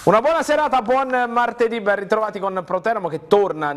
Una buona serata, buon martedì, ben ritrovati con Proteramo che torna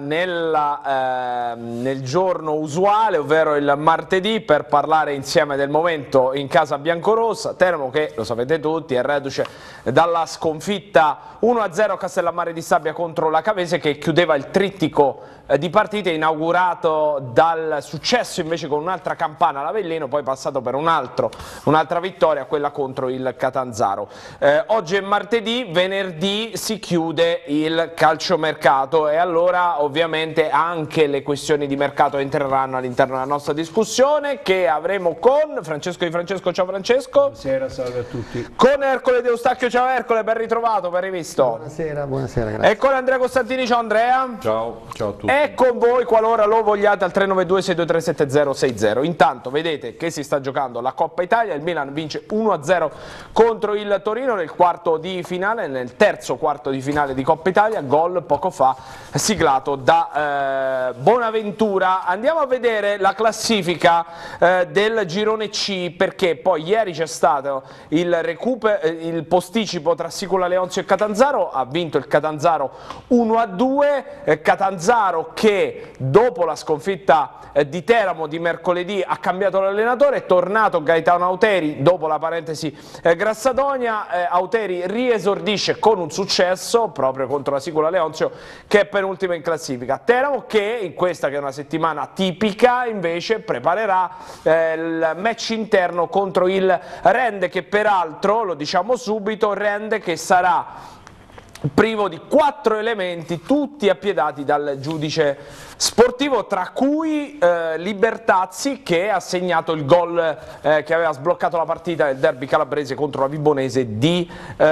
nel giorno usuale, ovvero il martedì, per parlare insieme del momento in casa biancorossa. Teramo che, lo sapete tutti, è reduce dalla sconfitta 1-0 a Castellammare di Stabia contro la Cavese, che chiudeva il trittico di partite inaugurato dal successo invece con un'altra campana all'Avellino, poi passato per un'altra vittoria, quella contro il Catanzaro. Oggi è martedì, venerdì si chiude il calciomercato e allora ovviamente anche le questioni di mercato entreranno all'interno della nostra discussione, che avremo con Francesco Di Francesco. Ciao Francesco. Buonasera, salve a tutti. Con Ercole De Eustachio. Ciao Ercole, ben ritrovato, ben rivisto. Buonasera, grazie. E con Andrea Costantini. Ciao Andrea. Ciao a tutti. E con voi, qualora lo vogliate, al 392-623-7060. Intanto vedete che si sta giocando la Coppa Italia, il Milan vince 1-0 contro il Torino nel quarto di finale, nel terzo quarto di finale di Coppa Italia, gol poco fa siglato da Bonaventura. Andiamo a vedere la classifica del girone C, perché poi ieri c'è stato il posticipo tra Sicula Leonzio e Catanzaro, ha vinto il Catanzaro 1-2, Catanzaro che dopo la sconfitta di Teramo di mercoledì ha cambiato l'allenatore, è tornato Gaetano Auteri dopo la parentesi Grassadonia. Auteri riesordisce con un successo proprio contro la Sicula Leonzio, che è penultima in classifica. Teramo che in questa, che è una settimana tipica, invece preparerà il match interno contro il Rende, che peraltro, lo diciamo subito, Rende che sarà privo di 4 elementi, tutti appiedati dal giudice sportivo, tra cui Libertazzi, che ha segnato il gol che aveva sbloccato la partita del derby calabrese contro la Vibonese di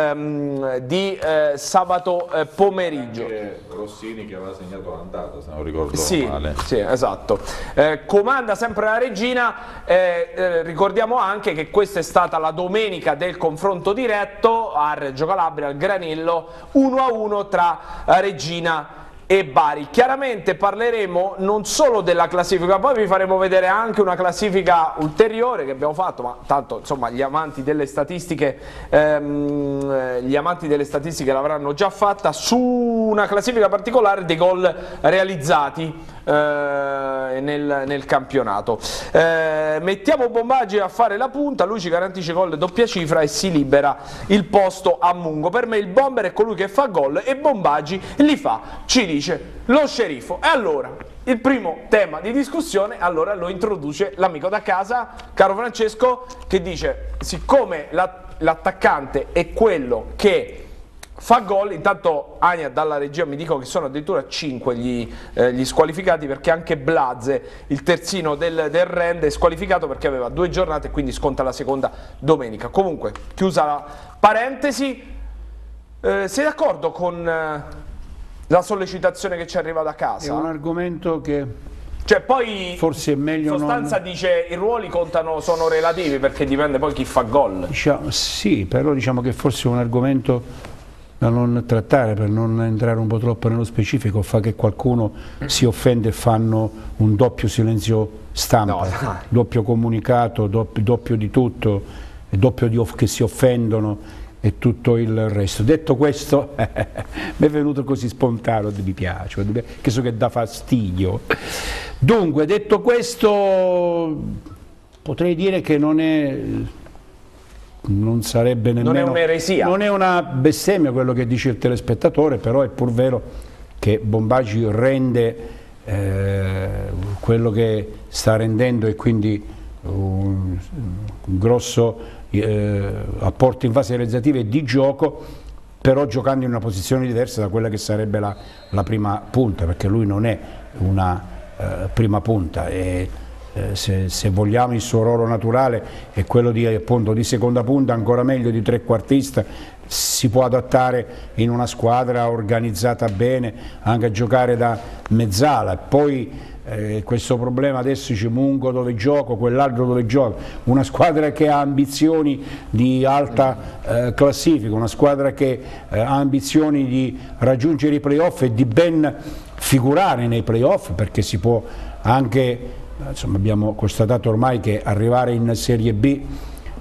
sabato pomeriggio. Anche Rossini che aveva segnato l'andata, se non ricordo male. Sì, esatto. Comanda sempre la Regina. Ricordiamo anche che questa è stata la domenica del confronto diretto a Reggio Calabria, al Granillo, 1-1 tra Regina e Bari. Chiaramente parleremo non solo della classifica, poi vi faremo vedere anche una classifica ulteriore che abbiamo fatto, ma tanto insomma gli amanti delle statistiche l'avranno già fatta, su una classifica particolare dei gol realizzati nel campionato. Mettiamo Bombaggi a fare la punta, lui ci garantisce gol doppia cifra e si libera il posto a Mungo. Per me il bomber è colui che fa gol e Bombaggi li fa, ci dice lo sceriffo. E allora il primo tema di discussione allora lo introduce l'amico da casa, caro Francesco, che dice: siccome l'attaccante è quello che fa gol, intanto Ania dalla regia mi dicono che sono addirittura 5 gli squalificati, perché anche Blaze, il terzino del Rende, è squalificato perché aveva 2 giornate e quindi sconta la seconda domenica. Comunque, chiusa la parentesi, sei d'accordo con la sollecitazione che ci arriva da casa? È un argomento che poi forse è meglio in sostanza dice i ruoli sono relativi, perché dipende poi chi fa gol. Sì, però diciamo che forse è un argomento da non trattare, per non entrare un po' troppo nello specifico, fa che qualcuno si offende e fanno un doppio silenzio stampa, doppio comunicato, doppio di tutto, doppio che si offendono e tutto il resto. Detto questo, mi è venuto così spontaneo, mi piace, che so che dà fastidio. Dunque, detto questo, potrei dire che non sarebbe nemmeno, non è un'eresia, non è una bestemmia quello che dice il telespettatore, però è pur vero che Bombaggi rende quello che sta rendendo, e quindi un grosso apporto in fase realizzativa e di gioco, però giocando in una posizione diversa da quella che sarebbe la prima punta, perché lui non è una prima punta, e se vogliamo il suo ruolo naturale è quello appunto di seconda punta, ancora meglio di trequartista. Si può adattare in una squadra organizzata bene anche a giocare da mezzala. Poi questo problema adesso dice Mungo dove gioco, quell'altro dove gioca, una squadra che ha ambizioni di alta classifica, una squadra che ha ambizioni di raggiungere i playoff e di ben figurare nei playoff, perché si può anche, insomma, abbiamo constatato ormai che arrivare in Serie B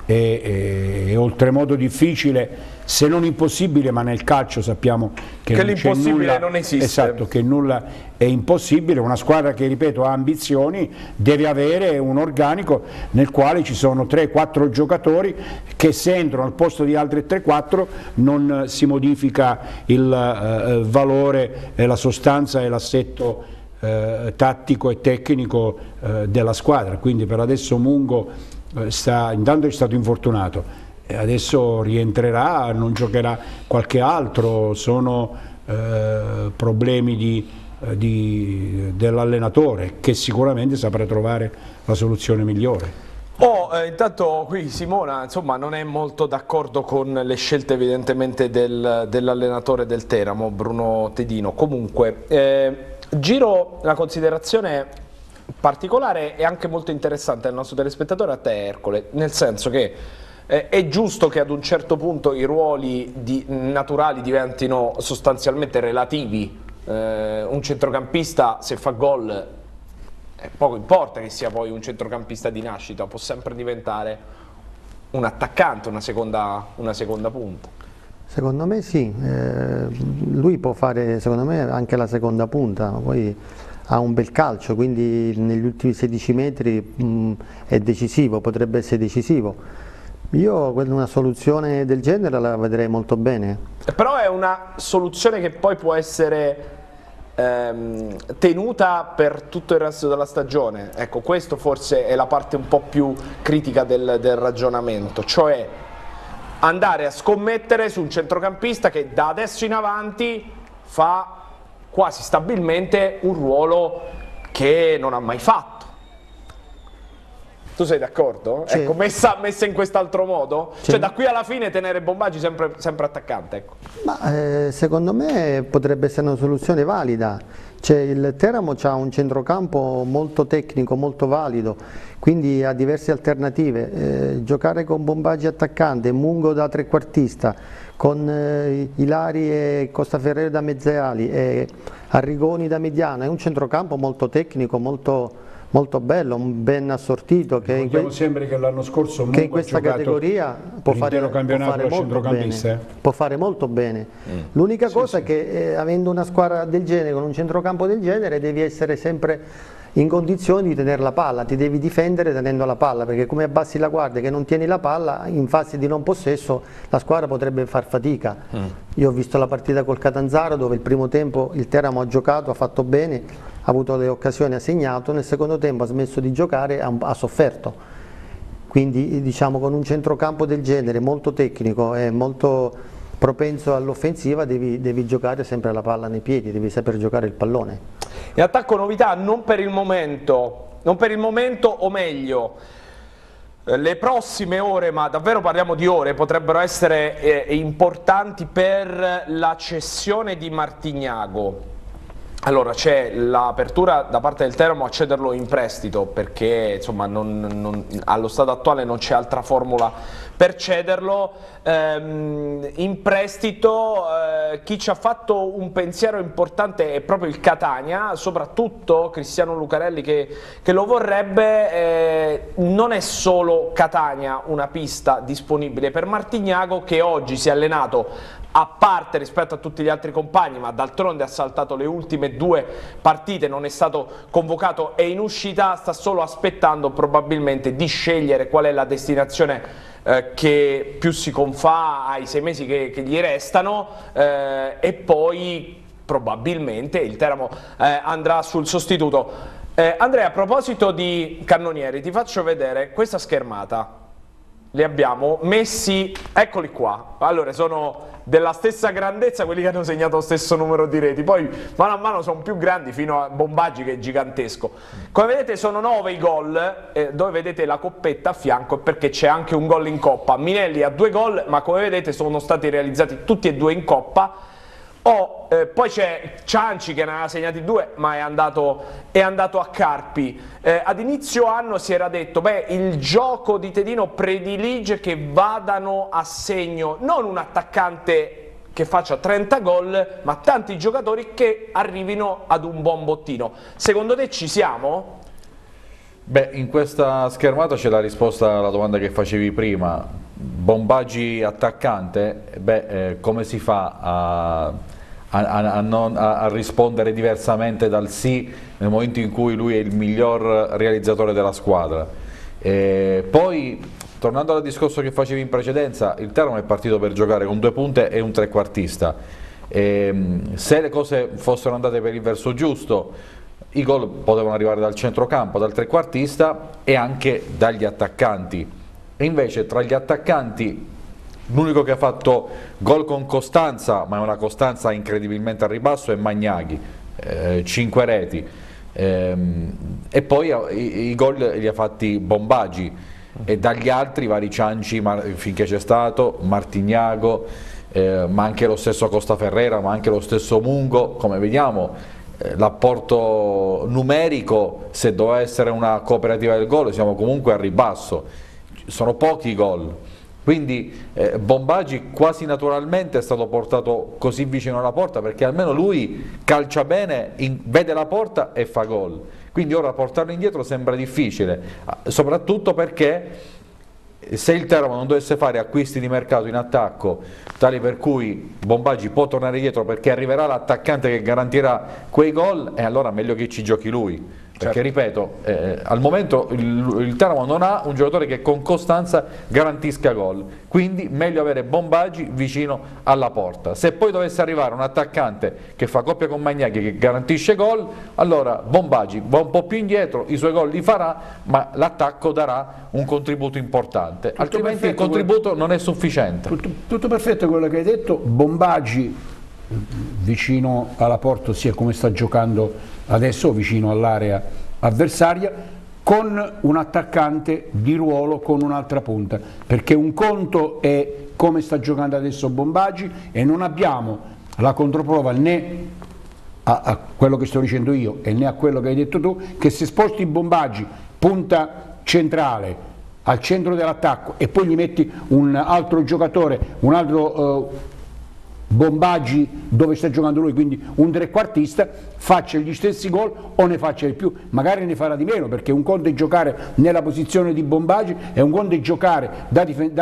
è oltremodo difficile, se non impossibile, ma nel calcio sappiamo che l'impossibile non esiste. Esatto, che nulla è impossibile. Una squadra che, ripeto, ha ambizioni deve avere un organico nel quale ci sono 3-4 giocatori che, se entrano al posto di altri 3-4, non si modifica il valore, la sostanza e l'assetto tattico e tecnico della squadra. Quindi per adesso Mungo intanto è stato infortunato, adesso rientrerà, non giocherà qualche altro, sono problemi dell'allenatore, che sicuramente saprà trovare la soluzione migliore. Intanto qui Simona, insomma, non è molto d'accordo con le scelte evidentemente dell'allenatore del Teramo, Bruno Tedino. Comunque giro una considerazione particolare e anche molto interessante al nostro telespettatore, a te Ercole, nel senso che è giusto che ad un certo punto i ruoli naturali diventino sostanzialmente relativi. Un centrocampista, se fa gol, poco importa che sia poi un centrocampista di nascita, può sempre diventare un attaccante, una seconda punta. Secondo me sì, lui può fare secondo me anche la seconda punta, poi ha un bel calcio, quindi negli ultimi 16 metri è decisivo, potrebbe essere decisivo. Io una soluzione del genere la vedrei molto bene. Però è una soluzione che poi può essere tenuta per tutto il resto della stagione. Ecco, questo forse è la parte un po' più critica del ragionamento, cioè andare a scommettere su un centrocampista che da adesso in avanti fa quasi stabilmente un ruolo che non ha mai fatto. Tu sei d'accordo? Sì. Ecco, messa in quest'altro modo? Sì. Cioè da qui alla fine tenere Bombaggi sempre attaccante, ecco. Ma secondo me potrebbe essere una soluzione valida. Cioè, il Teramo ha un centrocampo molto tecnico, molto valido, quindi ha diverse alternative. Giocare con Bombaggi attaccante, Mungo da trequartista, con Ilari e Costaferrero da mezze ali e Arrigoni da mediano, è un centrocampo molto tecnico, molto bello, ben assortito, che sempre che l'anno scorso Mungo in questa categoria può fare molto bene. L'unica cosa è che avendo una squadra del genere, con un centrocampo del genere, devi essere sempre in condizioni di tenere la palla, ti devi difendere tenendo la palla, perché come abbassi la guardia che non tieni la palla, in fase di non possesso la squadra potrebbe far fatica. Io ho visto la partita col Catanzaro, dove il primo tempo il Teramo ha giocato, ha fatto bene, ha avuto le occasioni, ha segnato, nel secondo tempo ha smesso di giocare, ha sofferto. Quindi diciamo, con un centrocampo del genere molto tecnico e molto propenso all'offensiva devi giocare sempre la palla nei piedi, devi saper giocare il pallone. In attacco novità non per il momento, o meglio le prossime ore, ma davvero parliamo di ore, potrebbero essere importanti per la cessione di Martignago. Allora c'è l'apertura da parte del Teramo a cederlo in prestito, perché insomma allo stato attuale non c'è altra formula per cederlo. In prestito chi ci ha fatto un pensiero importante è proprio il Catania, soprattutto Cristiano Lucarelli che lo vorrebbe. Non è solo Catania una pista disponibile per Martignago, che oggi si è allenato a parte rispetto a tutti gli altri compagni, ma d'altronde ha saltato le ultime 2 partite, non è stato convocato e in uscita, sta solo aspettando probabilmente di scegliere qual è la destinazione che più si confà ai 6 mesi che gli restano, e poi probabilmente il Teramo andrà sul sostituto. Andrea, a proposito di cannonieri, ti faccio vedere questa schermata. Li abbiamo messi, eccoli qua. Allora, sono della stessa grandezza quelli che hanno segnato lo stesso numero di reti, poi mano a mano sono più grandi fino a Bombaggi, che è gigantesco. Come vedete sono 9 i gol, dove vedete la coppetta a fianco, perché c'è anche un gol in Coppa. Minelli ha 2 gol, ma come vedete sono stati realizzati tutti e 2 in Coppa. Poi c'è Cianci che ne aveva segnati 2, ma è andato a Carpi. Ad inizio anno si era detto, beh, il gioco di Tedino predilige che vadano a segno non un attaccante che faccia 30 gol, ma tanti giocatori che arrivino ad un buon bottino. Secondo te ci siamo? Beh, in questa schermata c'è la risposta alla domanda che facevi prima. Bombaggi attaccante, come si fa a rispondere diversamente dal sì nel momento in cui lui è il miglior realizzatore della squadra? Poi, tornando al discorso che facevi in precedenza, il Teramo è partito per giocare con 2 punte e un trequartista. Se le cose fossero andate per il verso giusto, i gol potevano arrivare dal centrocampo, dal trequartista e anche dagli attaccanti. E invece tra gli attaccanti l'unico che ha fatto gol con costanza, ma è una costanza incredibilmente a ribasso, è Magnaghi, 5 reti. E poi i gol li ha fatti Bombaggi, e dagli altri vari Cianci finché c'è stato, Martignago, ma anche lo stesso Costa Ferrera, ma anche lo stesso Mungo. Come vediamo, l'apporto numerico, se doveva essere una cooperativa del gol, siamo comunque a ribasso, sono pochi gol, quindi Bombaggi quasi naturalmente è stato portato così vicino alla porta, perché almeno lui calcia bene, vede la porta e fa gol, quindi ora portarlo indietro sembra difficile, soprattutto perché se il Teramo non dovesse fare acquisti di mercato in attacco tali per cui Bombaggi può tornare dietro, perché arriverà l'attaccante che garantirà quei gol, e allora meglio che ci giochi lui. Perché ripeto, al momento il Teramo non ha un giocatore che con costanza garantisca gol, quindi meglio avere Bombaggi vicino alla porta. Se poi dovesse arrivare un attaccante che fa coppia con Magnaghi che garantisce gol, allora Bombaggi va un po' più indietro, i suoi gol li farà, ma l'attacco darà un contributo importante, altrimenti il contributo non è sufficiente. Tutto perfetto quello che hai detto. Bombaggi vicino alla porta, ossia come sta giocando adesso, vicino all'area avversaria, con un attaccante di ruolo con un'altra punta, perché un conto è come sta giocando adesso Bombaggi e non abbiamo la controprova né a quello che sto dicendo io e né a quello che hai detto tu, che se sposti Bombaggi punta centrale al centro dell'attacco e poi gli metti un altro giocatore, un altro Bombaggi dove sta giocando lui, quindi un trequartista, faccia gli stessi gol o ne faccia di più, magari ne farà di meno, perché un conto è giocare nella posizione di Bombaggi e un conto è giocare da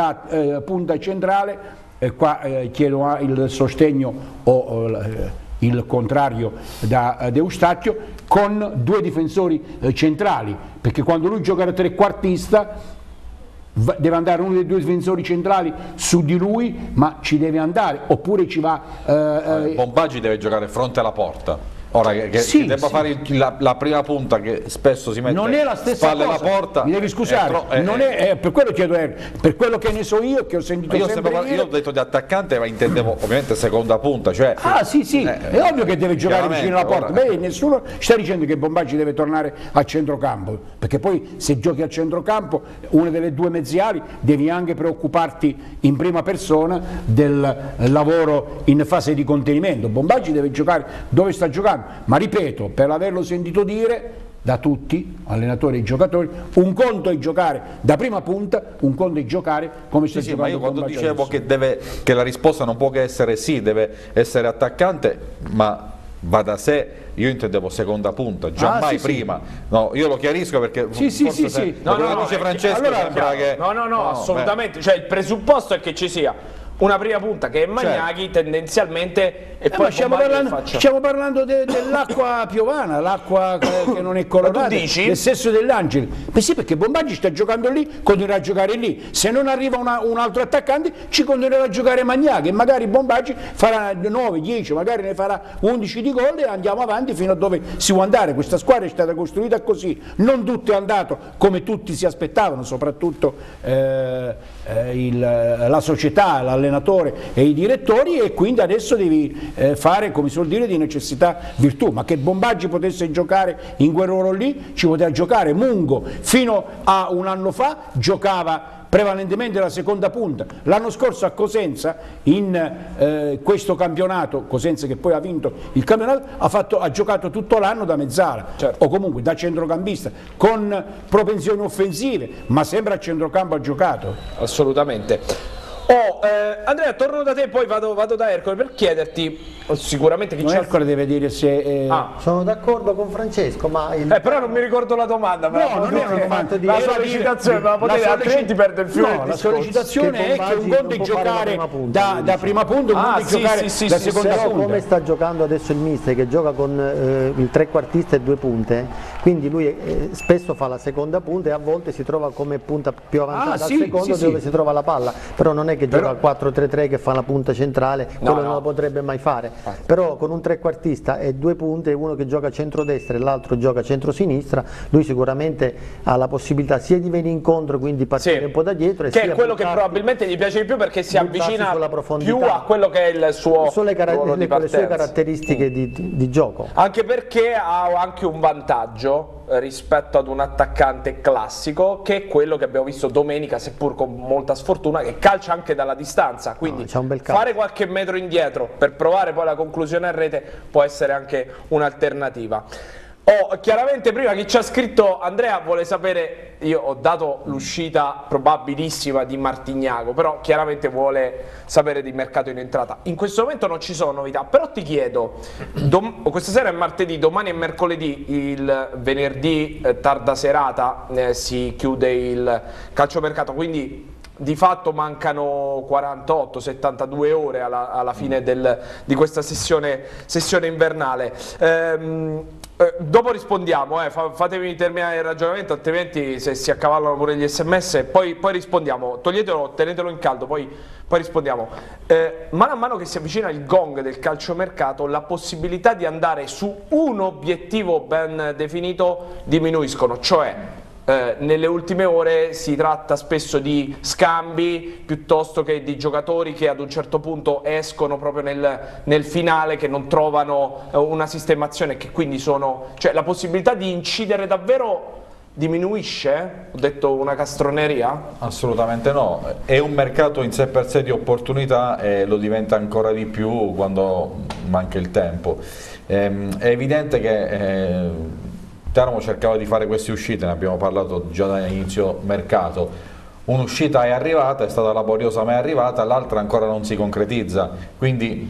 punta centrale, qua chiedo il sostegno o il contrario da Eustachio, con 2 difensori centrali, perché quando lui gioca da trequartista deve andare uno dei 2 difensori centrali su di lui, ma ci deve andare, oppure ci va... Bombaggi deve giocare fronte alla porta. Ora che debba fare la prima punta, che spesso si mette non è la stessa spalle cosa. alla porta, mi devi scusare, non è, per quello chiedo, per quello che ne so io, che ho sentito io ho detto di attaccante, ma intendevo ovviamente seconda punta, cioè, è ovvio che deve giocare vicino alla porta. Beh, nessuno sta dicendo che Bombaggi deve tornare a centrocampo, perché poi se giochi a centrocampo una delle 2 mezziali devi anche preoccuparti in prima persona del lavoro in fase di contenimento. Bombaggi deve giocare dove sta giocando, ma ripeto, per averlo sentito dire da tutti, allenatori e giocatori, un conto è giocare da prima punta, un conto è giocare come sta giocando. Ma io quando dicevo che la risposta non può che essere sì, deve essere attaccante, ma va da sé, io intendevo seconda punta, giammai prima. No, io lo chiarisco perché dice Francesco sembra che... No, assolutamente, cioè il presupposto è che ci sia una prima punta che è Magnaghi, tendenzialmente, e poi stiamo parlando dell'acqua piovana, l'acqua che non è colorata, del sesso dell'angelo. Beh sì, perché Bombaggi sta giocando lì, continuerà a giocare lì, se non arriva un altro attaccante ci continuerà a giocare Magnaghi, e magari Bombaggi farà 9, 10, magari ne farà 11 di gol e andiamo avanti fino a dove si può andare. Questa squadra è stata costruita così, non tutto è andato come tutti si aspettavano, soprattutto la società, l'allenatore e i direttori, e quindi adesso devi fare, come si vuol dire, di necessità virtù. Ma che Bombaggi potesse giocare in quel ruolo lì, ci poteva giocare Mungo. Fino a un anno fa giocava prevalentemente la seconda punta. L'anno scorso a Cosenza, in questo campionato, Cosenza che poi ha vinto il campionato, ha giocato tutto l'anno da mezzala, o comunque da centrocampista, con propensioni offensive, ma sempre a centrocampo ha giocato. Assolutamente. Andrea, torno da te, poi vado da Ercole per chiederti, sicuramente chi Non c'è... Ercole deve dire se... Sono d'accordo con Francesco, ma però non mi ricordo la domanda. No, non era una domanda la sollecitazione, ma potete, altrimenti perde il filo del No, la discorso. sollecitazione è che un conto è giocare da prima punta, un conto è giocare da seconda però punta. come sta giocando adesso il mister, che gioca con il trequartista e 2 punte, quindi lui spesso fa la seconda punta e a volte si trova come punta più avanzata al secondo dove si trova la palla, però non è che gioca al 4-3-3 che fa la punta centrale, quello non lo potrebbe mai fare, però con un trequartista e 2 punte, uno che gioca centrodestra e l'altro gioca centrosinistra, lui sicuramente ha la possibilità sia di venire incontro, quindi partire un po' da dietro, e che sia è quello che probabilmente gli piace di più, perché si avvicina più a quello che è il suo ruolo di le sue partenza. caratteristiche di gioco. Anche perché ha anche un vantaggio rispetto ad un attaccante classico, che è quello che abbiamo visto domenica, seppur con molta sfortuna, che calcia anche dalla distanza, quindi c'è un bel fare qualche metro indietro per provare poi la conclusione a rete può essere anche un'alternativa. Chiaramente prima chi ci ha scritto, Andrea, vuole sapere, io ho dato l'uscita probabilissima di Martignago, però chiaramente vuole sapere di mercato in entrata. In questo momento non ci sono novità, però ti chiedo, questa sera è martedì, domani è mercoledì, il venerdì tarda serata si chiude il calciomercato, quindi di fatto mancano 48-72 ore alla fine di questa sessione invernale. Dopo rispondiamo, fatemi terminare il ragionamento, altrimenti se si accavallano pure gli sms poi rispondiamo, toglietelo, tenetelo in caldo, poi rispondiamo. Mano a mano che si avvicina il gong del calciomercato, la possibilità di andare su un obiettivo ben definito diminuiscono, cioè nelle ultime ore si tratta spesso di scambi piuttosto che di giocatori che ad un certo punto escono proprio nel finale, che non trovano una sistemazione, che quindi cioè la possibilità di incidere davvero diminuisce? Ho detto una castroneria? Assolutamente no, è un mercato in sé per sé di opportunità e lo diventa ancora di più quando manca il tempo. È evidente che Teramo cercava di fare queste uscite, ne abbiamo parlato già da inizio mercato. Un'uscita è arrivata, è stata laboriosa ma è arrivata, l'altra ancora non si concretizza, quindi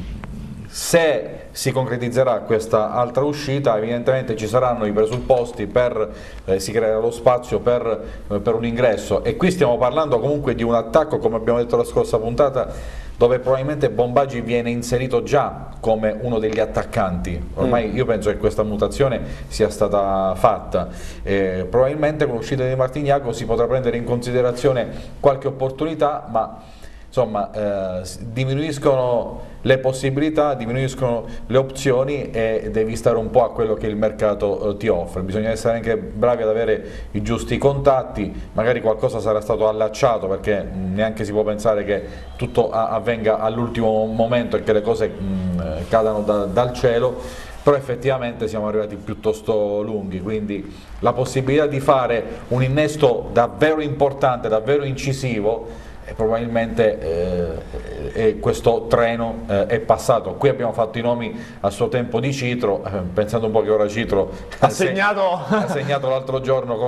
se si concretizzerà questa altra uscita evidentemente ci saranno i presupposti si creerà lo spazio per un ingresso, e qui stiamo parlando comunque di un attacco, come abbiamo detto la scorsa puntata, dove probabilmente Bombagi viene inserito già come uno degli attaccanti. Ormai io penso che questa mutazione sia stata fatta, probabilmente con l'uscita di Martignago si potrà prendere in considerazione qualche opportunità, ma insomma diminuiscono le possibilità, diminuiscono le opzioni e devi stare un po' a quello che il mercato ti offre. Bisogna essere anche bravi ad avere i giusti contatti, magari qualcosa sarà stato allacciato, perché neanche si può pensare che tutto avvenga all'ultimo momento e che le cose cadano dal cielo, però effettivamente siamo arrivati piuttosto lunghi, quindi la possibilità di fare un innesto davvero importante, davvero incisivo, e probabilmente questo treno è passato. Qui abbiamo fatto i nomi a suo tempo di Citro, pensando un po' che ora Citro ha segnato l'altro giorno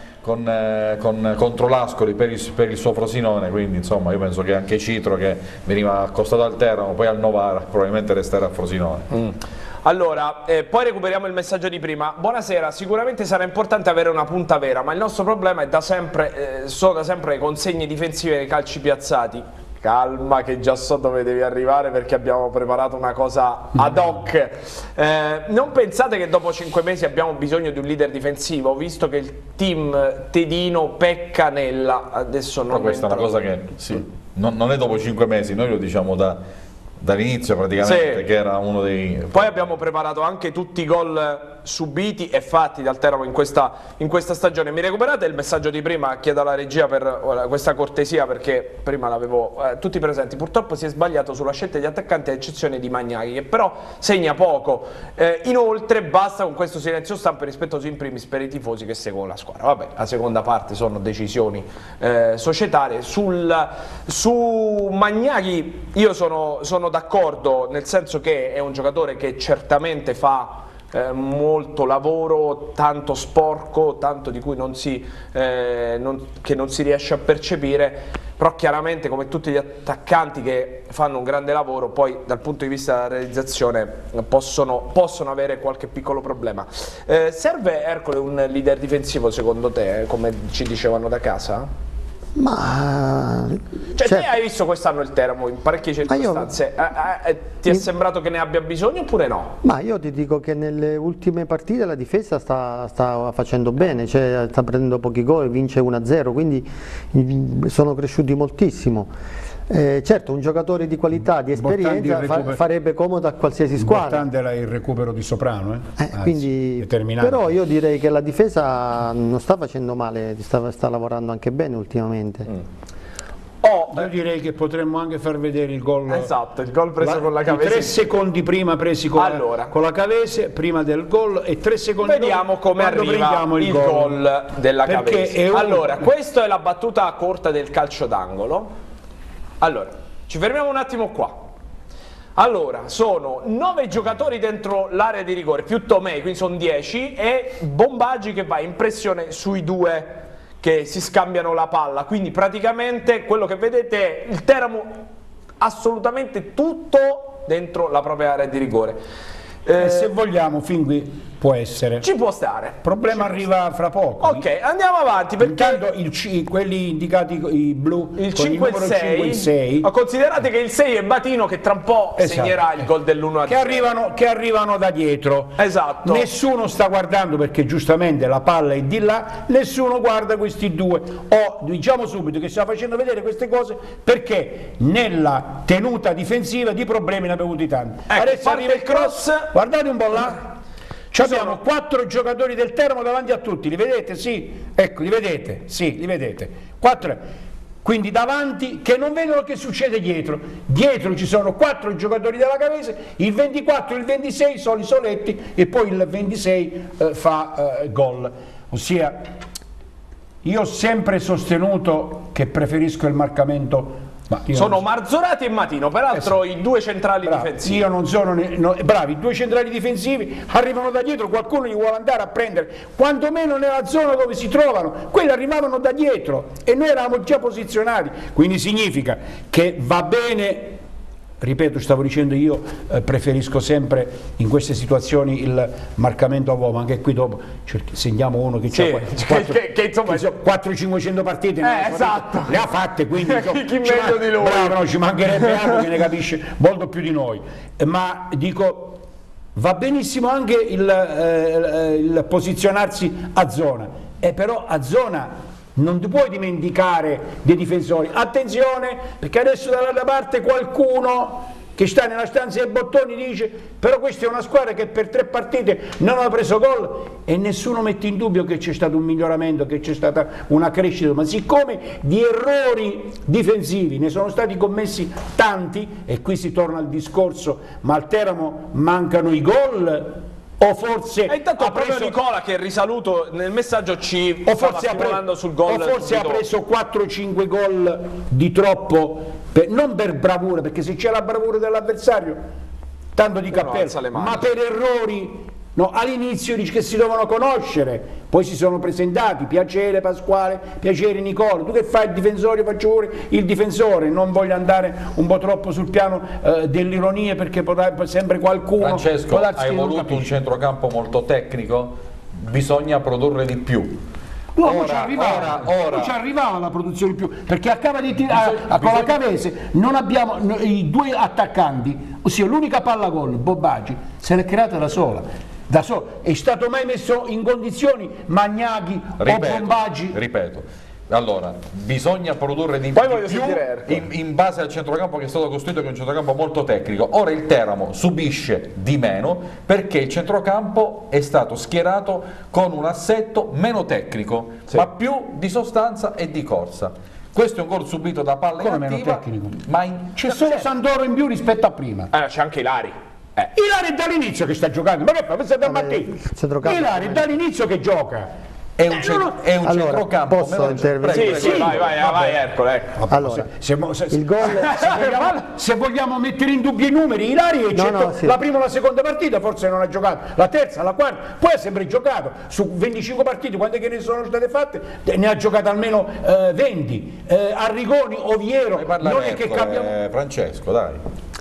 contro l'Ascoli per il suo Frosinone, quindi insomma io penso che anche Citro, che veniva accostato al Teramo poi al Novara, probabilmente resterà a Frosinone. Allora, poi recuperiamo il messaggio di prima. Buonasera, sicuramente sarà importante avere una punta vera, ma il nostro problema è sono da sempre le consegne difensive nei calci piazzati. Calma che già so dove devi arrivare, perché abbiamo preparato una cosa ad hoc. Non pensate che dopo 5 mesi abbiamo bisogno di un leader difensivo, visto che il team tedino pecca adesso non questa è una cosa che non è dopo 5 mesi, noi lo diciamo dall'inizio praticamente, che era uno dei... Poi abbiamo preparato anche tutti i gol subiti e fatti dal Teramo in questa stagione. Mi recuperate il messaggio di prima? Chiedo alla regia per questa cortesia, perché prima l'avevo tutti presenti. Purtroppo si è sbagliato sulla scelta degli attaccanti, a eccezione di Magnaghi, che però segna poco. Inoltre basta con questo silenzio stampa rispettoso in primis per i tifosi che seguono la squadra. Vabbè, la seconda parte sono decisioni societarie. Su Magnaghi io sono d'accordo, nel senso che è un giocatore che certamente fa molto lavoro, tanto sporco, tanto di cui che non si riesce a percepire, però chiaramente come tutti gli attaccanti che fanno un grande lavoro, poi dal punto di vista della realizzazione possono avere qualche piccolo problema. Serve Ercole un leader difensivo secondo te, come ci dicevano da casa? Ma Cioè, certo. te hai visto quest'anno il Teramo in parecchie circostanze, ti è sembrato che ne abbia bisogno oppure no? Ma io ti dico che nelle ultime partite la difesa sta facendo bene, cioè sta prendendo pochi gol, vince 1-0, quindi sono cresciuti moltissimo. Certo, un giocatore di qualità, di esperienza farebbe comodo a qualsiasi squadra. L'importante era il recupero di Soprano, Quindi, però io direi che la difesa non sta facendo male, sta lavorando anche bene ultimamente. Io direi che potremmo anche far vedere il gol. Esatto, il gol preso con la Cavese. 3 secondi prima presi con la Cavese, prima del gol, e 3 secondi vediamo come arriva il gol della Cavese. Allora, questa è la battuta corta del calcio d'angolo. Allora, ci fermiamo un attimo qua. Allora, sono 9 giocatori dentro l'area di rigore, più Tomei, quindi sono 10, e Bombaggi che va in pressione sui 2 che si scambiano la palla, quindi praticamente quello che vedete è il Teramo assolutamente tutto dentro la propria area di rigore. Se vogliamo, fin qui può essere. Ci può stare. Il problema arriva fra poco. Ok, andiamo avanti perché intanto quelli indicati, i blu, il 5 e il 6. Considerate che il 6 è Batino che tra un po' segnerà il gol dell'1-0. Che arrivano da dietro. Esatto. Nessuno sta guardando, perché giustamente la palla è di là, nessuno guarda questi 2. Diciamo subito che sta facendo vedere queste cose perché nella tenuta difensiva di problemi ne abbiamo avuti tanti. Adesso arriva il cross, guardate un po' là. Abbiamo 4 giocatori del Teramo davanti a tutti, li vedete? Sì, ecco, li vedete? Sì, li vedete. 4, quindi davanti, che non vedono che succede dietro. Dietro ci sono 4 giocatori della Cavese, il 24, il 26 sono i soletti e poi il 26 fa gol. Ossia, io ho sempre sostenuto che preferisco il marcamento. Sono Marzorati e Matino, peraltro i 2 centrali difensivi. Io non sono bravi, i 2 centrali difensivi arrivano da dietro, qualcuno li vuole andare a prendere, quantomeno nella zona dove si trovano, quelli arrivavano da dietro e noi eravamo già posizionati, quindi significa che va bene. Ripeto, stavo dicendo io, preferisco sempre in queste situazioni il marcamento a uomo, anche qui dopo segniamo uno che ha 400-500 partite, esatto, le ha fatte, quindi chi meglio di lui? Bravo, ci mancherebbe altro, che ne capisce molto più di noi, ma dico, va benissimo anche il posizionarsi a zona, però a zona non ti puoi dimenticare dei difensori. Attenzione, perché adesso dall'altra parte qualcuno che sta nella stanza dei bottoni dice però questa è una squadra che per 3 partite non ha preso gol, e nessuno mette in dubbio che c'è stato un miglioramento, che c'è stata una crescita, ma siccome di errori difensivi ne sono stati commessi tanti, e qui si torna al discorso, ma al Teramo mancano i gol, o forse intanto proprio Nicola, che risaluto nel messaggio, ci stava stimolando sul gol, o forse ha preso 4-5 gol di troppo, non per bravura, perché se c'è la bravura dell'avversario tanto di cappello, ma per errori. No, all'inizio dice che si dovevano conoscere, poi si sono presentati, piacere Pasquale, piacere Nicola, tu che fai il difensore, faccio pure il difensore, non voglio andare un po' troppo sul piano dell'ironia, perché sempre qualcuno... Francesco, hai voluto un centrocampo molto tecnico, bisogna produrre di più. No, ci arrivava la produzione di più, perché acaba di tirare con la Cavese, non abbiamo i 2 attaccanti, ossia l'unica palla gol, Bombaggi, se l'è creata da sola. È stato mai messo in condizioni Magnaghi o Bombaggi? Ripeto, allora bisogna produrre di più in base al centrocampo che è stato costruito, che è un centrocampo molto tecnico. Ora il Teramo subisce di meno perché il centrocampo è stato schierato con un assetto meno tecnico, ma più di sostanza e di corsa. Questo è un gol subito da palla inattiva, ma c'è solo Santoro in più rispetto a prima. C'è anche Ilari. Ilari è dall'inizio che sta giocando, ma che fa? Ilari è dall'inizio che gioca. è un centrocampo. Posso intervenire? Sì, vai, Ercole. Ecco. Allora, il gol se vogliamo mettere in dubbio i numeri, Ilari eccetto sì. la prima o la seconda partita forse non ha giocato, la terza, la quarta, poi ha sempre giocato, su 25 partite, quante che ne sono state fatte, ne ha giocato almeno 20, Arrigoni, Oviero, non è che cambiamo... Francesco, dai.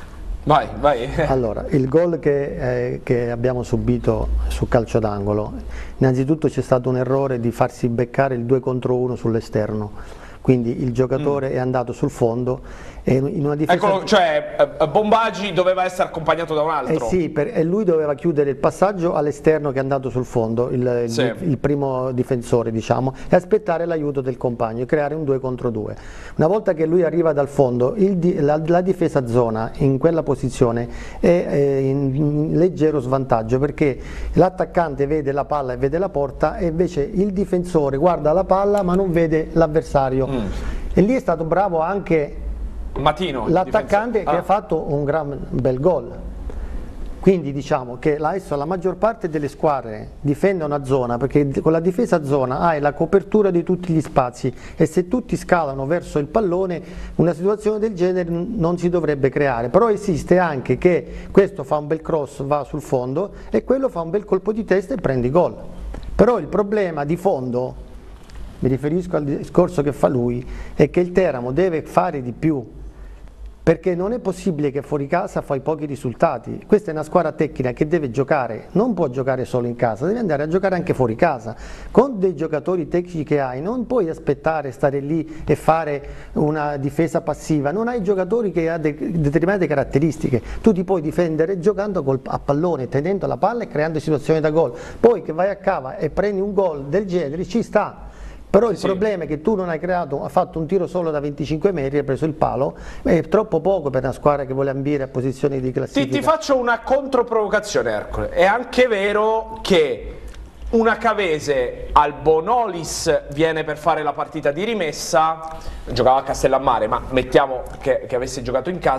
Vai. Allora, il gol che abbiamo subito su calcio d'angolo, innanzitutto c'è stato un errore di farsi beccare il 2 contro 1 sull'esterno, quindi il giocatore è andato sul fondo e in una difesa... Eccolo, cioè Bombagi doveva essere accompagnato da un altro. Sì, e lui doveva chiudere il passaggio all'esterno che è andato sul fondo, il primo difensore diciamo, e aspettare l'aiuto del compagno e creare un 2 contro 2. Una volta che lui arriva dal fondo, la difesa zona in quella posizione è in leggero svantaggio perché l'attaccante vede la palla e vede la porta e invece il difensore guarda la palla ma non vede l'avversario. E lì è stato bravo anche l'attaccante che ha fatto un bel gol. Quindi diciamo che adesso la maggior parte delle squadre difende una zona perché con la difesa a zona hai la copertura di tutti gli spazi e se tutti scalano verso il pallone una situazione del genere non si dovrebbe creare, però esiste anche che questo fa un bel cross, va sul fondo e quello fa un bel colpo di testa e prendi gol. Però il problema di fondo, mi riferisco al discorso che fa lui, è che il Teramo deve fare di più. Perché non è possibile che fuori casa fai pochi risultati. Questa è una squadra tecnica che deve giocare, non può giocare solo in casa, deve andare a giocare anche fuori casa. Con dei giocatori tecnici che hai non puoi aspettare, stare lì e fare una difesa passiva, non hai giocatori che hanno determinate caratteristiche. Tu ti puoi difendere giocando a pallone, tenendo la palla e creando situazioni da gol. Poi che vai a cava e prendi un gol del genere ci sta. Però il problema è che tu non hai fatto un tiro solo da 25 metri, hai preso il palo, è troppo poco per una squadra che vuole ambire a posizioni di classifica. Ti faccio una controprovocazione, Ercole. È anche vero che una Cavese al Bonolis viene per fare la partita di rimessa, giocava a Castellammare, ma mettiamo che avesse giocato in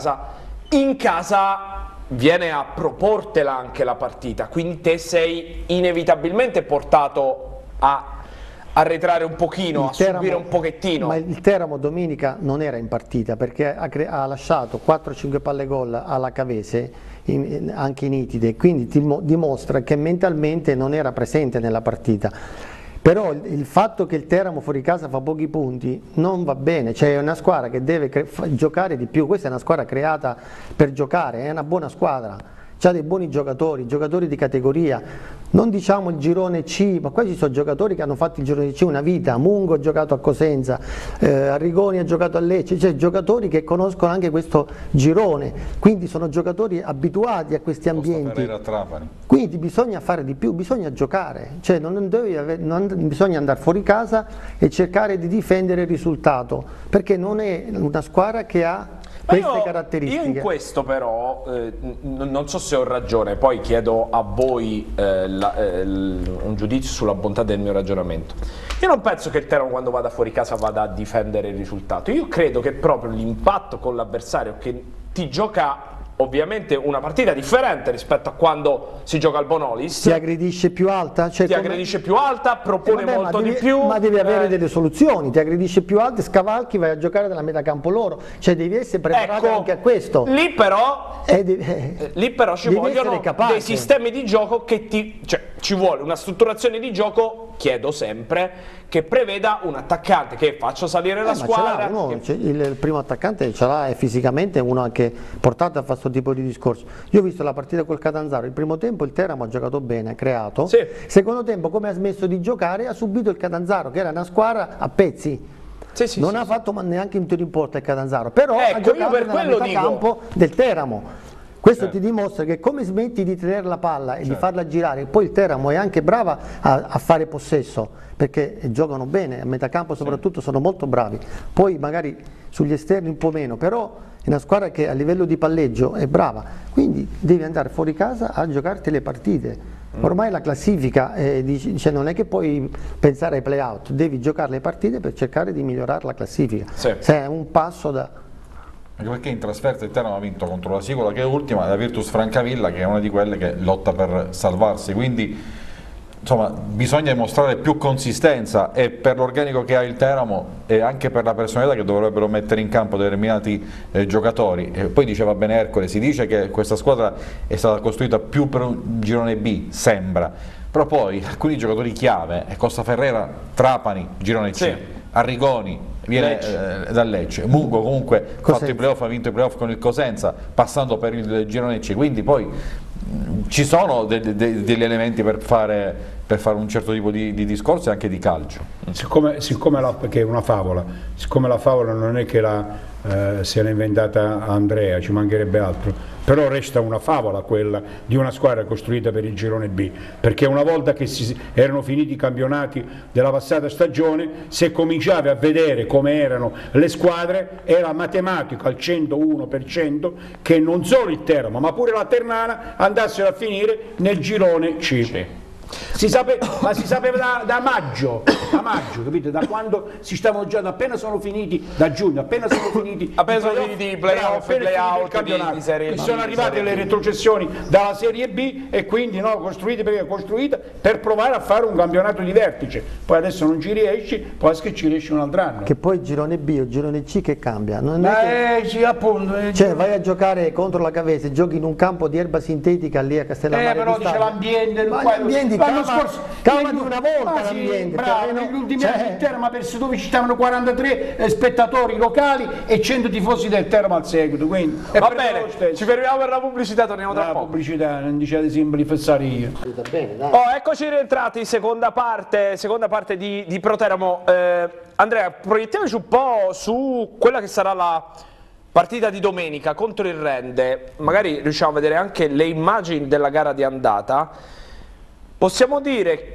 casa viene a proportela anche la partita, quindi te sei inevitabilmente portato a arretrare un pochino, a subire un pochettino. Ma il Teramo domenica non era in partita perché ha lasciato 4-5 palle gol alla Cavese, anche nitide, quindi dimostra che mentalmente non era presente nella partita. Però il fatto che il Teramo fuori casa fa pochi punti non va bene, cioè è una squadra che deve giocare di più, questa è una squadra creata per giocare, è una buona squadra. C'ha dei buoni giocatori di categoria, non diciamo il girone C, ma qua ci sono giocatori che hanno fatto il girone C una vita, Mungo ha giocato a Cosenza, Arrigoni ha giocato a Lecce, cioè giocatori che conoscono anche questo girone, quindi sono giocatori abituati a questi ambienti, quindi bisogna fare di più, bisogna giocare, cioè non bisogna andare fuori casa e cercare di difendere il risultato, perché non è una squadra che ha queste caratteristiche. Io in questo però, non so se ho ragione, poi chiedo a voi un giudizio sulla bontà del mio ragionamento. Io non penso che il Teramo quando vada fuori casa vada a difendere il risultato, io credo che proprio l'impatto con l'avversario che ti gioca ovviamente una partita differente rispetto a quando si gioca al Bonolis. Ti aggredisce più alta? Cioè aggredisce più alta, propone molto di più. Ma devi avere delle soluzioni, ti aggredisce più alta, scavalchi, vai a giocare nella metà campo loro, cioè devi essere preparato anche a questo. Lì però ci vogliono dei sistemi di gioco che ci vuole una strutturazione di gioco, chiedo sempre, che preveda un attaccante che faccia salire la squadra. Il primo attaccante ce l'ha, è fisicamente uno anche portato a fare questo tipo di discorso. Io ho visto la partita col Catanzaro, il primo tempo il Teramo ha giocato bene, ha creato, secondo tempo come ha smesso di giocare ha subito il Catanzaro che era una squadra a pezzi. Non ha fatto neanche un tiro in porta il Catanzaro, però ha giocato nella metà campo del Teramo. Questo ti dimostra che come smetti di tenere la palla e di farla girare, poi il Teramo è anche brava a fare possesso, perché giocano bene, a metà campo soprattutto sono molto bravi, poi magari sugli esterni un po' meno, però è una squadra che a livello di palleggio è brava, quindi devi andare fuori casa a giocarti le partite. Ormai la classifica non è che puoi pensare ai play-out, devi giocare le partite per cercare di migliorare la classifica, se è un passo da... Anche perché in trasferta il Teramo ha vinto contro la Sicola che è ultima e la Virtus Francavilla che è una di quelle che lotta per salvarsi, quindi insomma, bisogna mostrare più consistenza, e per l'organico che ha il Teramo e anche per la personalità che dovrebbero mettere in campo determinati giocatori. E poi diceva bene Ercole, si dice che questa squadra è stata costruita più per un girone B, sembra, però poi alcuni giocatori chiave, Costa Ferrera, Trapani, girone C, Sì. Arrigoni viene dal Lecce, Mungo comunque ha fatto i playoff, ha vinto i playoff con il Cosenza passando per il girone C, quindi poi ci sono degli elementi per fare un certo tipo di discorso e anche di calcio. Che è una favola, siccome la favola non è che se l'ha inventata Andrea, ci mancherebbe altro, però resta una favola quella di una squadra costruita per il girone B, perché una volta che erano finiti i campionati della passata stagione, se cominciavi a vedere come erano le squadre, era matematico al 101% che non solo il Teramo ma pure la Ternana andassero a finire nel girone C. Ma si sapeva da maggio, capite? Da quando si stavano già, appena sono finiti, da giugno, appena sono finiti i playoff, i play-out di Serie B. Sono arrivate le retrocessioni dalla Serie B e quindi costruita per provare a fare un campionato di vertice. Poi adesso non ci riesci, poi che ci riesci un altro anno. Che poi il girone B o il girone C che cambia? Non Sì, appunto. Cioè vai a giocare contro la Cavese, giochi in un campo di erba sintetica lì a Castellammare però dice l'ambiente, l'anno scorso calma di una volta l'ambiente. Bravo, negli ultimi anni il Teramo ha perso dove ci stavano 43 spettatori locali e 100 tifosi del Teramo al seguito. Quindi, va bene, ci fermiamo per la pubblicità, torniamo tra poco. La pubblicità, non dicete sempre fessarie. Eccoci rientrati, seconda parte di Pro Teramo. Andrea, proiettiamoci un po' su quella che sarà la partita di domenica contro il Rende. Magari riusciamo a vedere anche le immagini della gara di andata. Possiamo dire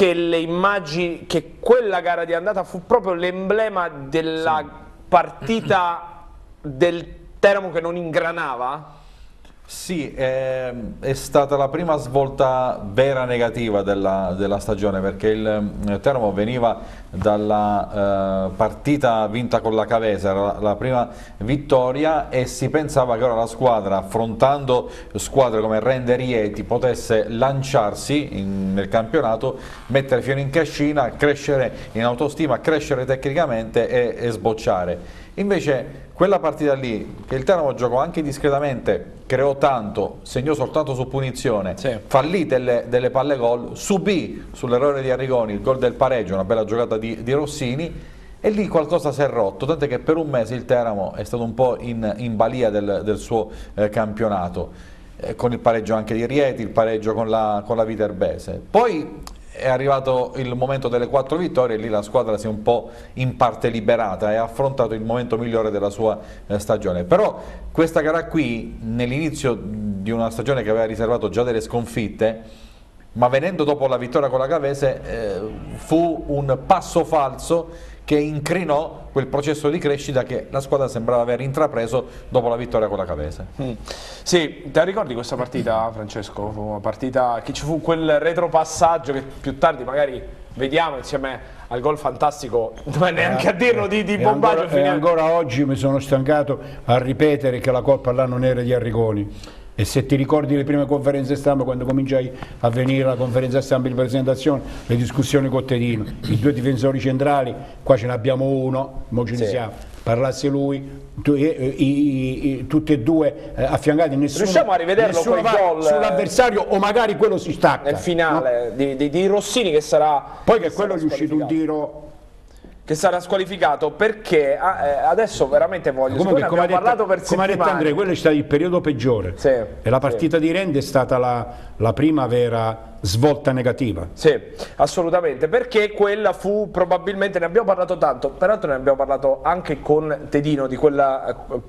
che quella gara di andata fu proprio l'emblema della partita del Teramo che non ingranava? Sì, è stata la prima svolta vera negativa della stagione, perché il Teramo veniva dalla partita vinta con la Cavese, era la prima vittoria, e si pensava che ora la squadra, affrontando squadre come Rende e Rieti, potesse lanciarsi nel campionato, mettere fieno in cascina, crescere in autostima, crescere tecnicamente e sbocciare. Invece quella partita lì, che il Teramo giocò anche discretamente, creò tanto, segnò soltanto su punizione, fallì delle palle gol, subì sull'errore di Arrigoni il gol del pareggio, una bella giocata di Rossini, e lì qualcosa si è rotto, tant'è che per un mese il Teramo è stato un po' in balia del suo campionato, con il pareggio anche di Rieti, il pareggio con la Viterbese. Poi è arrivato il momento delle 4 vittorie e lì la squadra si è un po' in parte liberata e ha affrontato il momento migliore della sua stagione. Però questa gara qui, nell'inizio di una stagione che aveva riservato già delle sconfitte, ma venendo dopo la vittoria con la Cavese, fu un passo falso che incrinò quel processo di crescita che la squadra sembrava aver intrapreso dopo la vittoria con la Cavese. Sì, te la ricordi questa partita, Francesco? Fu una partita che ci fu quel retropassaggio che più tardi magari vediamo insieme al gol fantastico, non è neanche a dirlo, di Bombaggio. E ancora oggi mi sono stancato a ripetere che la colpa là non era di Arrigoni. E se ti ricordi le prime conferenze stampa, quando cominciai a venire la conferenza stampa di presentazione, le discussioni con Tedino, i 2 difensori centrali, qua ce ne abbiamo uno, mo ce ne siamo, parlasse lui, tutti e 2 affiancati, nessuno, riusciamo a rivederlo quel gol sull'avversario, o magari quello si stacca nel finale, no? di Rossini, che sarà poi che quello è uscito un tiro che sarà squalificato, perché adesso veramente voglio, comunque, come ha detto Andrea, quello è stato il periodo peggiore, e la partita di Rende è stata la prima vera svolta negativa. Sì, assolutamente, perché quella fu probabilmente, ne abbiamo parlato tanto, peraltro ne abbiamo parlato anche con Tedino di quella,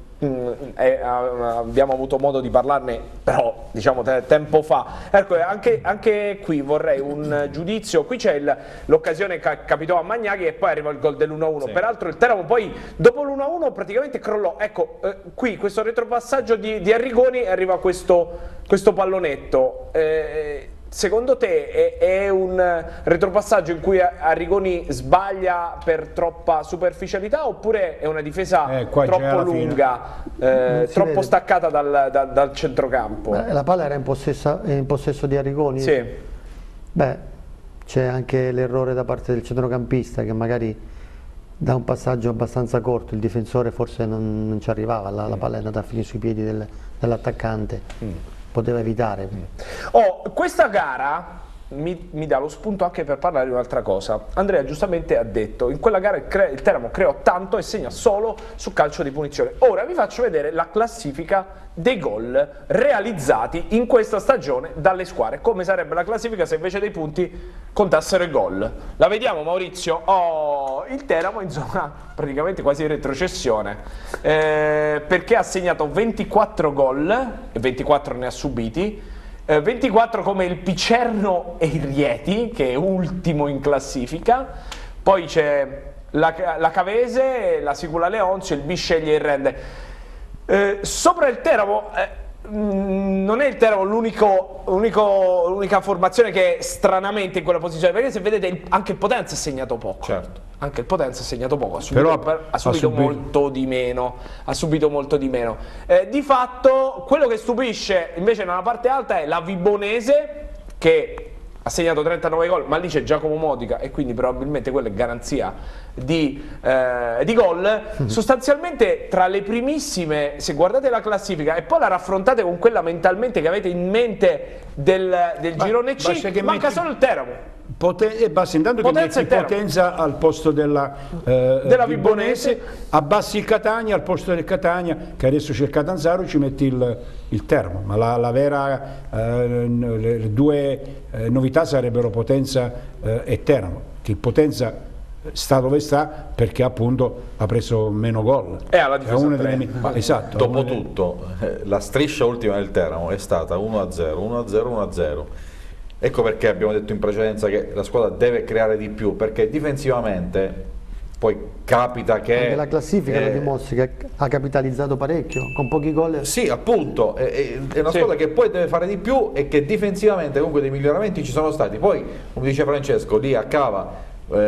abbiamo avuto modo di parlarne però diciamo tempo fa. Ecco, anche qui vorrei un giudizio. Qui c'è l'occasione che capitò a Magnaghi e poi arriva il gol dell'1-1. Peraltro il Teramo poi dopo l'1-1 praticamente crollò. Ecco, qui questo retropassaggio di Arrigoni, arriva questo pallonetto. Secondo te è un retropassaggio in cui Arrigoni sbaglia per troppa superficialità, oppure è una difesa troppo lunga, troppo staccata dal centrocampo? La palla era in possesso di Arrigoni? Sì. Beh, c'è anche l'errore da parte del centrocampista che magari da un passaggio abbastanza corto il difensore forse non ci arrivava, la palla è andata a finire sui piedi dell'attaccante, poteva evitare. Questa gara mi dà lo spunto anche per parlare di un'altra cosa. Andrea giustamente ha detto, in quella gara il Teramo creò tanto e segna solo su calcio di punizione. Ora vi faccio vedere la classifica dei gol realizzati in questa stagione dalle squadre. Come sarebbe la classifica se invece dei punti contassero i gol? La vediamo, Maurizio? Il Teramo in zona praticamente quasi retrocessione, perché ha segnato 24 gol e 24 ne ha subiti. 24 come il Picerno e il Rieti, che è ultimo in classifica, poi c'è la Cavese, la Sicula Leonzio, il Bisceglie e il Rende. Sopra il Teramo, non è il Teramo l'unica formazione che è stranamente in quella posizione, perché se vedete anche il Potenza ha segnato poco. Certo. Anche il Potenza ha segnato poco, ha subito molto di meno. Di fatto quello che stupisce invece nella parte alta è la Vibonese, che ha segnato 39 gol, ma lì c'è Giacomo Modica e quindi probabilmente quella è garanzia di gol. Sostanzialmente tra le primissime, se guardate la classifica e poi la raffrontate con quella mentalmente che avete in mente del girone C, manca solo il Teramo. Basta intanto che metti Potenza al posto della Vibonese, abbassi il Catania al posto del Catania, che adesso c'è il Catanzaro, ci metti il Teramo, ma la vera, le due novità sarebbero Potenza e Teramo, che il Potenza sta dove sta perché appunto ha preso meno gol. Alla difesa esatto. Dopotutto la striscia ultima del Teramo è stata 1-0, 1-0, 1-0. Ecco perché abbiamo detto in precedenza che la squadra deve creare di più, perché difensivamente poi capita che... Anche la classifica lo dimostri, che ha capitalizzato parecchio, con pochi gol. Sì, appunto, è una squadra che poi deve fare di più e che difensivamente comunque dei miglioramenti ci sono stati. Poi, come dice Francesco, lì a Cava,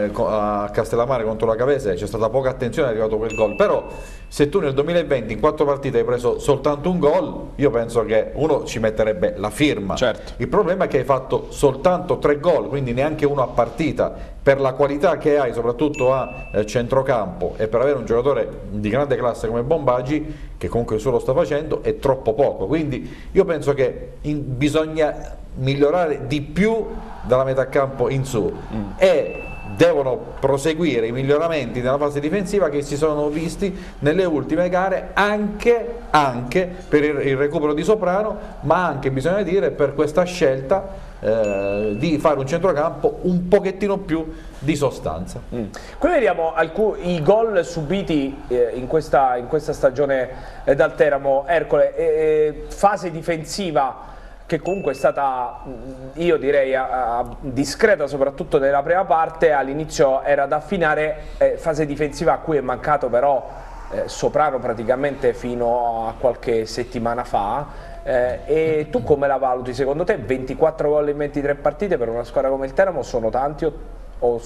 a Castellammare contro la Cavese c'è stata poca attenzione, è arrivato quel gol, però se tu nel 2020 in 4 partite hai preso soltanto un gol, io penso che uno ci metterebbe la firma. Certo. Il problema è che hai fatto soltanto 3 gol, quindi neanche uno a partita. Per la qualità che hai soprattutto a centrocampo e per avere un giocatore di grande classe come Bombaggi, che comunque il suo lo sta facendo, è troppo poco. Quindi io penso che bisogna migliorare di più dalla metà campo in su e devono proseguire i miglioramenti nella fase difensiva che si sono visti nelle ultime gare, anche per il recupero di Soprano, ma anche, bisogna dire, per questa scelta di fare un centrocampo un pochettino più di sostanza. Qui vediamo i gol subiti in questa stagione dal Teramo. Ercole, fase difensiva che comunque è stata, io direi, discreta soprattutto nella prima parte. All'inizio era da affinare, fase difensiva a cui è mancato però Soprano praticamente fino a qualche settimana fa. E tu come la valuti? Secondo te 24 gol in 23 partite per una squadra come il Teramo sono tanti o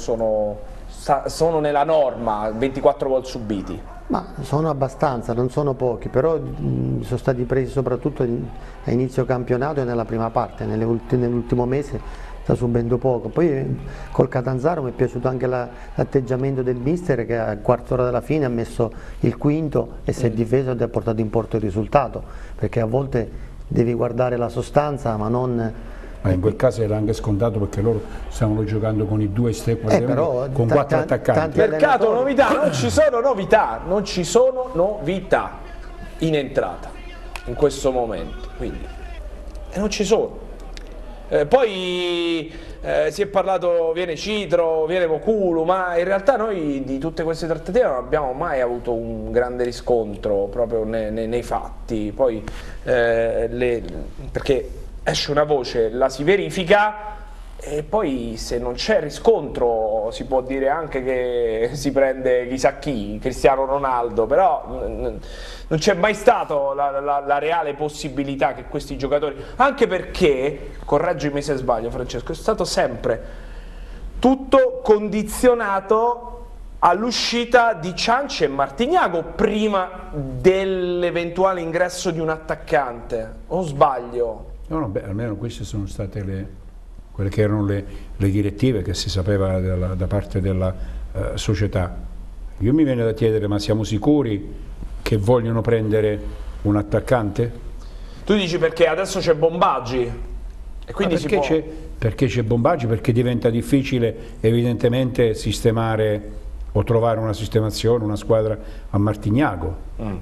sono nella norma 24 gol subiti? Ma sono abbastanza, non sono pochi, però sono stati presi soprattutto a inizio campionato e nella prima parte, nell'ultimo mese sta subendo poco. Poi col Catanzaro mi è piaciuto anche l'atteggiamento del mister, che a quarto ora della fine ha messo il quinto e si è difeso ed ha portato in porto il risultato, perché a volte devi guardare la sostanza ma non... Ma in quel caso era anche scontato, perché loro stavano giocando con i due esterni, con 4 attaccanti. Mercato, novità, non ci sono novità in entrata in questo momento, quindi non ci sono. Poi si è parlato, viene Citro, viene Voculu, ma in realtà noi di tutte queste trattative non abbiamo mai avuto un grande riscontro proprio nei fatti. Poi perché esce una voce, la si verifica e poi se non c'è riscontro si può dire anche che si prende chissà chi, Cristiano Ronaldo, però non c'è mai stato la reale possibilità che questi giocatori, anche perché, correggimi se sbaglio Francesco, è stato sempre tutto condizionato all'uscita di Cianci e Martignago prima dell'eventuale ingresso di un attaccante, o sbaglio? No, beh, almeno queste sono state quelle che erano le direttive che si sapeva da parte della società. Io mi viene da chiedere, ma siamo sicuri che vogliono prendere un attaccante? Tu dici perché adesso c'è Bombaggi e quindi si può... Perché c'è Bombaggi? Perché diventa difficile evidentemente sistemare o trovare una sistemazione, una squadra a Martignago.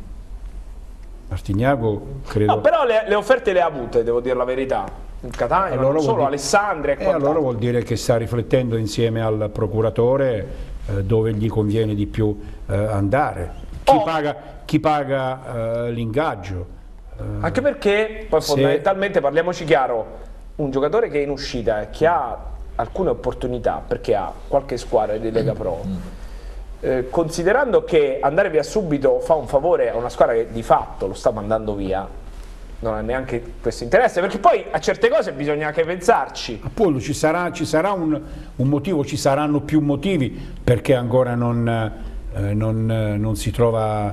Martignago credo... No, però le offerte le ha avute, devo dire la verità. In Catania, allora non solo, Alessandria e allora vuol dire che sta riflettendo insieme al procuratore dove gli conviene di più andare. Chi paga l'ingaggio? Anche perché, poi fondamentalmente, parliamoci chiaro, un giocatore che è in uscita e che ha alcune opportunità, perché ha qualche squadra di Lega Pro, considerando che andare via subito fa un favore a una squadra che di fatto lo sta mandando via, non ha neanche questo interesse, perché poi a certe cose bisogna anche pensarci. Appunto, ci sarà un motivo, ci saranno più motivi perché ancora non si trova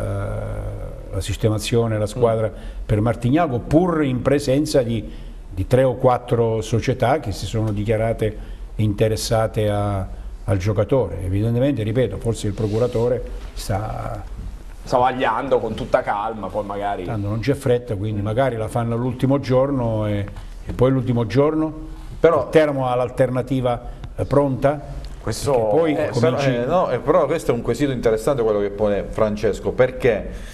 la sistemazione, la squadra per Martignago, pur in presenza di 3 o 4 società che si sono dichiarate interessate al giocatore. Evidentemente, ripeto, forse il procuratore sta vagliando con tutta calma, poi magari... Tanto non c'è fretta, quindi magari la fanno all'ultimo giorno e poi l'ultimo giorno però Teramo ha l'alternativa pronta? Questo poi però questo è un quesito interessante quello che pone Francesco, perché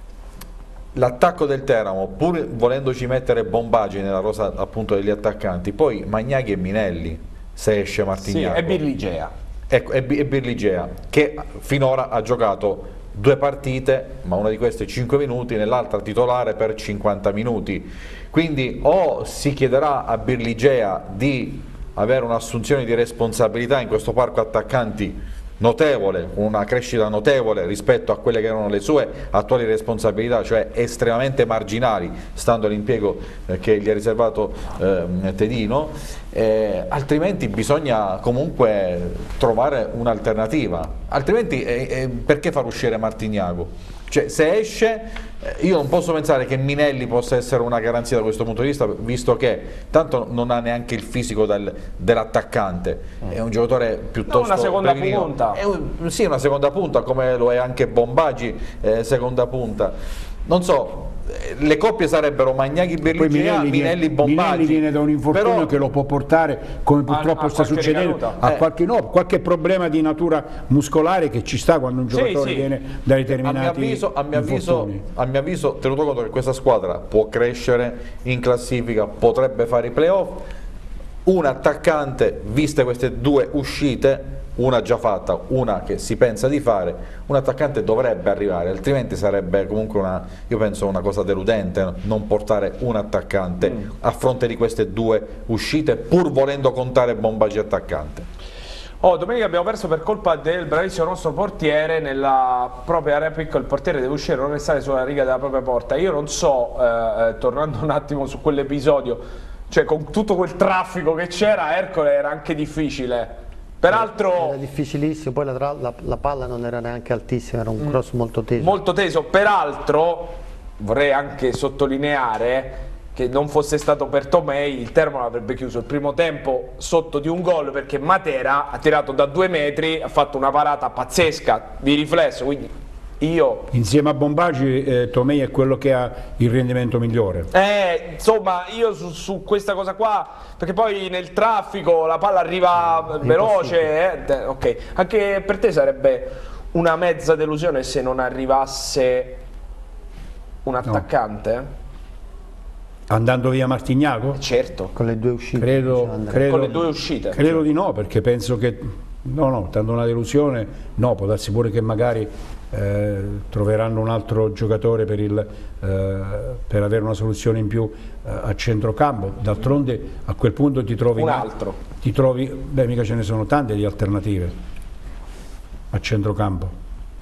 l'attacco del Teramo, pur volendoci mettere Bombaggi nella rosa appunto degli attaccanti, poi Magnaghi e Minelli, se esce Martignago. Sì, e Birligea. Ecco, e Birligea, che finora ha giocato 2 partite, ma una di queste 5 minuti, nell'altra titolare per 50 minuti. Quindi o si chiederà a Birligea di avere un'assunzione di responsabilità in questo parco attaccanti notevole, una crescita notevole rispetto a quelle che erano le sue attuali responsabilità, cioè estremamente marginali, stando all'impiego che gli ha riservato Tedino, altrimenti bisogna comunque trovare un'alternativa, altrimenti perché far uscire Martignago? Cioè, se esce, io non posso pensare che Minelli possa essere una garanzia da questo punto di vista, visto che tanto non ha neanche il fisico dell'attaccante, è un giocatore piuttosto... una seconda punta. Sì, una seconda punta, come lo è anche Bombaggi, seconda punta. Non so, le coppie sarebbero Magnaghi-Birligea, Minelli-Bombaggi. Minelli viene da un infortunio che lo può portare, come purtroppo sta succedendo, a qualche problema di natura muscolare che ci sta quando un giocatore viene da determinati a mio avviso, tenuto conto che questa squadra può crescere in classifica, potrebbe fare i playoff, un attaccante, viste queste 2 uscite, una già fatta, una che si pensa di fare, un attaccante dovrebbe arrivare, altrimenti sarebbe comunque io penso una cosa deludente non portare un attaccante a fronte di queste 2 uscite, pur volendo contare Bombaggi attaccante. Domenica abbiamo perso per colpa del bravissimo nostro portiere nella propria area piccola. Il portiere deve uscire, non restare sulla riga della propria porta. Io non so, tornando un attimo su quell'episodio, cioè con tutto quel traffico che c'era, Ercole era anche difficile. Peraltro era difficilissimo, poi la palla non era neanche altissima, era un cross molto teso. Molto teso, peraltro vorrei anche sottolineare che non fosse stato per Tomei il Teramo avrebbe chiuso il primo tempo sotto di un gol, perché Matera ha tirato da 2 metri, ha fatto una parata pazzesca di riflesso, quindi insieme a Bombaggi Tomei è quello che ha il rendimento migliore. Insomma, io su questa cosa qua, perché poi nel traffico la palla arriva veloce, ok. Anche per te sarebbe una mezza delusione se non arrivasse un attaccante? Andando via Martignago? Certo. Con le 2 uscite. Con le 2 uscite. Credo di no, perché penso che tanto una delusione no, può darsi pure che magari troveranno un altro giocatore per avere una soluzione in più a centrocampo. D'altronde a quel punto ti trovi un altro. Mica ce ne sono tante di alternative a centrocampo.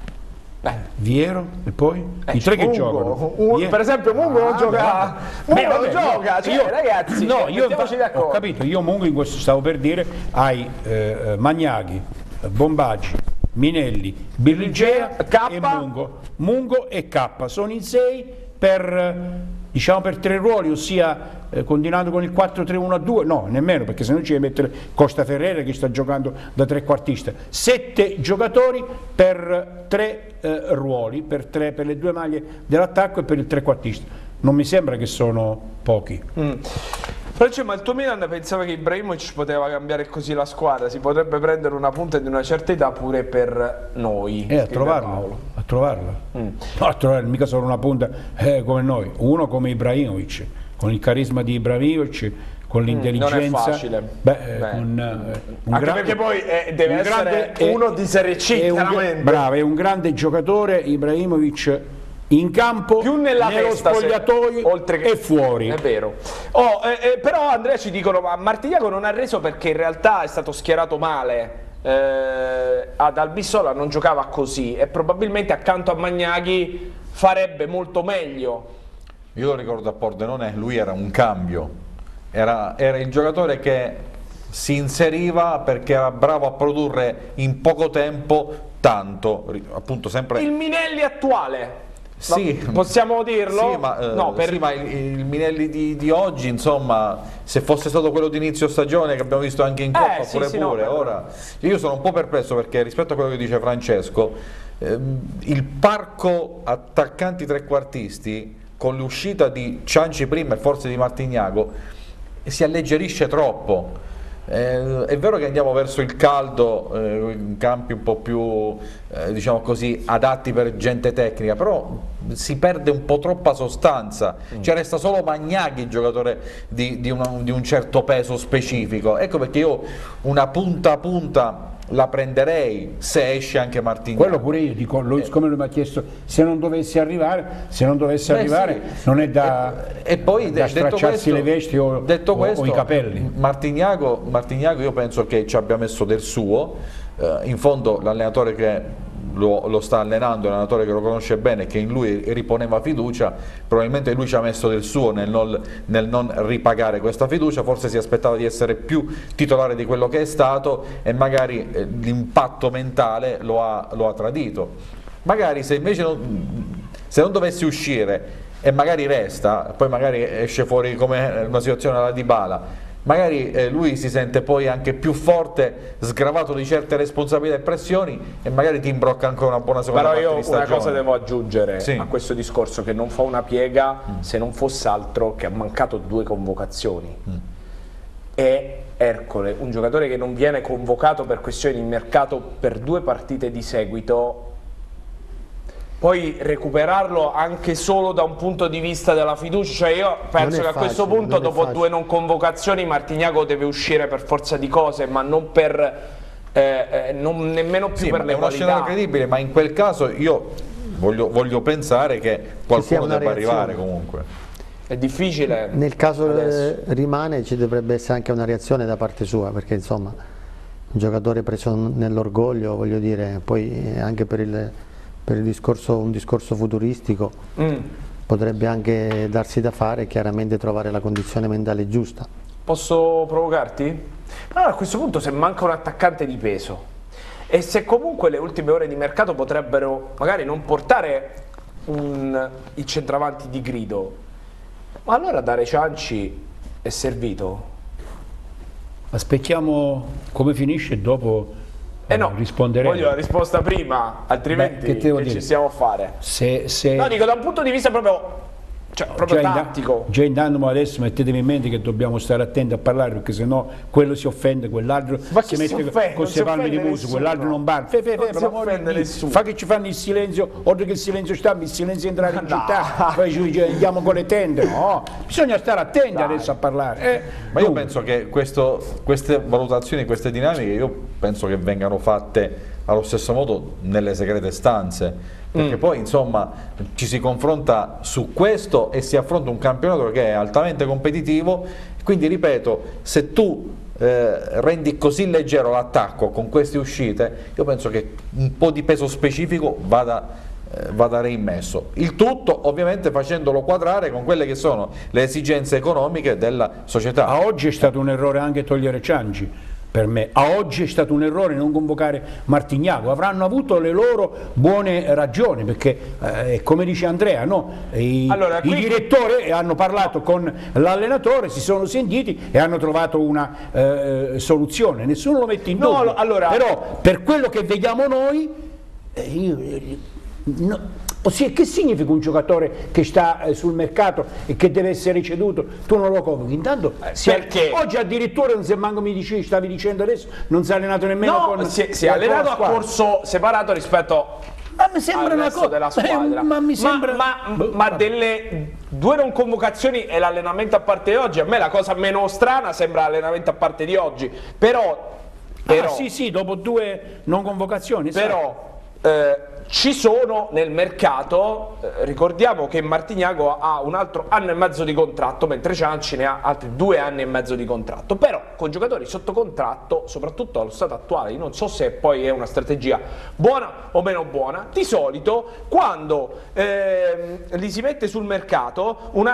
Viero e poi i 3 che giocano. Per esempio Mungo non gioca. Mungo non gioca, cioè, ragazzi. No, io ho capito, io Mungo in questo stavo per dire, hai Magnaghi, Bombaggi, Minelli, Birligea e Mungo e K, sono in 6 per diciamo per 3 ruoli, ossia continuando con il 4-3-1-2, no, nemmeno, perché se no ci deve mettere Costa Ferrera che sta giocando da trequartista. 7 giocatori per 3 ruoli, per le 2 maglie dell'attacco e per il trequartista. Non mi sembra che sono pochi. Francesco, ma il tuo Milan pensava che Ibrahimovic poteva cambiare così la squadra? Si potrebbe prendere una punta di una certa età pure per noi? A trovarla. No, a trovarla, mica solo una punta come noi, uno come Ibrahimovic, con il carisma di Ibrahimovic, con l'intelligenza. Non è facile. Anche perché poi deve essere uno di Serie C, chiaramente. Bravo, è un grande giocatore Ibrahimovic, in campo, più nello spogliatoio oltre che e fuori. È vero. Però Andrea ci dicono, ma Martignano non ha reso perché in realtà è stato schierato male. Ad Albissola non giocava così e probabilmente accanto a Magnaghi farebbe molto meglio. Io lo ricordo a Pordenone, lui era un cambio, era il giocatore che si inseriva perché era bravo a produrre in poco tempo tanto, appunto sempre... Il Minelli attuale. Sì, possiamo dirlo? Sì, ma, no, sì, ma il Minelli di oggi, insomma, se fosse stato quello di inizio stagione che abbiamo visto anche in Coppa, ora io sono un po' perplesso perché rispetto a quello che dice Francesco, il parco attaccanti trequartisti con l'uscita di Cianci prima e forse di Martignago si alleggerisce troppo. È vero che andiamo verso il caldo, in campi un po' più diciamo così adatti per gente tecnica, però si perde un po' troppa sostanza, cioè resta solo Magnaghi giocatore di un certo peso specifico. Ecco perché io una punta a punta la prenderei se esce anche Martignago. Quello pure io dico, siccome lui mi ha chiesto se non dovesse arrivare, sì. Non è da stracciarsi le vesti o i capelli. Martignago io penso che ci abbia messo del suo, in fondo l'allenatore che lo sta allenando, è un allenatore che lo conosce bene, che in lui riponeva fiducia, probabilmente lui ci ha messo del suo nel non ripagare questa fiducia, forse si aspettava di essere più titolare di quello che è stato e magari l'impatto mentale lo ha tradito. Magari se invece se non dovessi uscire e magari resta, poi magari esce fuori come una situazione alla Dybala, magari lui si sente poi anche più forte, sgravato di certe responsabilità e pressioni e magari ti imbrocca ancora una buona seconda parte di stagione. Però io una cosa devo aggiungere a questo discorso, che non fa una piega se non fosse altro che ha mancato 2 convocazioni. E Ercole, un giocatore che non viene convocato per questioni di mercato per 2 partite di seguito, poi recuperarlo anche solo da un punto di vista della fiducia, cioè io penso che a questo punto dopo 2 non convocazioni Martignago deve uscire per forza di cose, ma non per nemmeno più per le qualità. È uno scenario credibile, ma in quel caso io voglio pensare che qualcuno debba arrivare comunque. È difficile. Nel caso rimane ci dovrebbe essere anche una reazione da parte sua, perché insomma un giocatore preso nell'orgoglio, voglio dire, poi anche per un discorso futuristico potrebbe anche darsi da fare, chiaramente trovare la condizione mentale giusta. Posso provocarti? Allora, a questo punto se manca un attaccante di peso e se comunque le ultime ore di mercato potrebbero magari non portare il centravanti di grido, ma allora dare Cianci è servito? Aspettiamo come finisce e dopo no, risponderemo. Voglio la risposta prima, altrimenti che ci stiamo a fare? No, dico da un punto di vista proprio tattico. Già intanto adesso mettetemi in mente che dobbiamo stare attenti a parlare, perché sennò quello si offende, quell'altro si mette con queste palme di muso, quell'altro non parla. Fa che ci fanno il silenzio, oltre che il silenzio stampa, il silenzio entrare in città, poi ci andiamo con le tende. No, bisogna stare attenti adesso a parlare. Ma io penso che queste valutazioni, queste dinamiche, io penso che vengano fatte allo stesso modo nelle segrete stanze, perché poi insomma ci si confronta su questo e si affronta un campionato che è altamente competitivo, quindi ripeto, se tu rendi così leggero l'attacco con queste uscite, io penso che un po' di peso specifico vada reimmesso, il tutto ovviamente facendolo quadrare con quelle che sono le esigenze economiche della società. A oggi è stato un errore anche togliere Cianci, per me. A oggi è stato un errore non convocare Martignago, avranno avuto le loro buone ragioni, perché come dice Andrea, no? I direttori hanno parlato con l'allenatore, si sono sentiti e hanno trovato una soluzione, nessuno lo mette in dubbio, però per quello che vediamo noi, ossia, che significa un giocatore che sta sul mercato e che deve essere ceduto, tu non lo convochi? Intanto perché oggi addirittura non si è manco, stavi dicendo adesso, non si è allenato nemmeno con si è allenato a corso separato rispetto mi sembra al una resto della squadra. Ma delle due non convocazioni e l'allenamento a parte di oggi, a me la cosa meno strana sembra l'allenamento a parte di oggi, però sì, dopo 2 non convocazioni, però ci sono nel mercato, ricordiamo che Martignago ha un altro anno e mezzo di contratto, mentre Cianci ne ha altri 2 anni e mezzo di contratto, però con giocatori sotto contratto, soprattutto allo stato attuale, io non so se poi è una strategia buona o meno buona, di solito quando li si mette sul mercato, un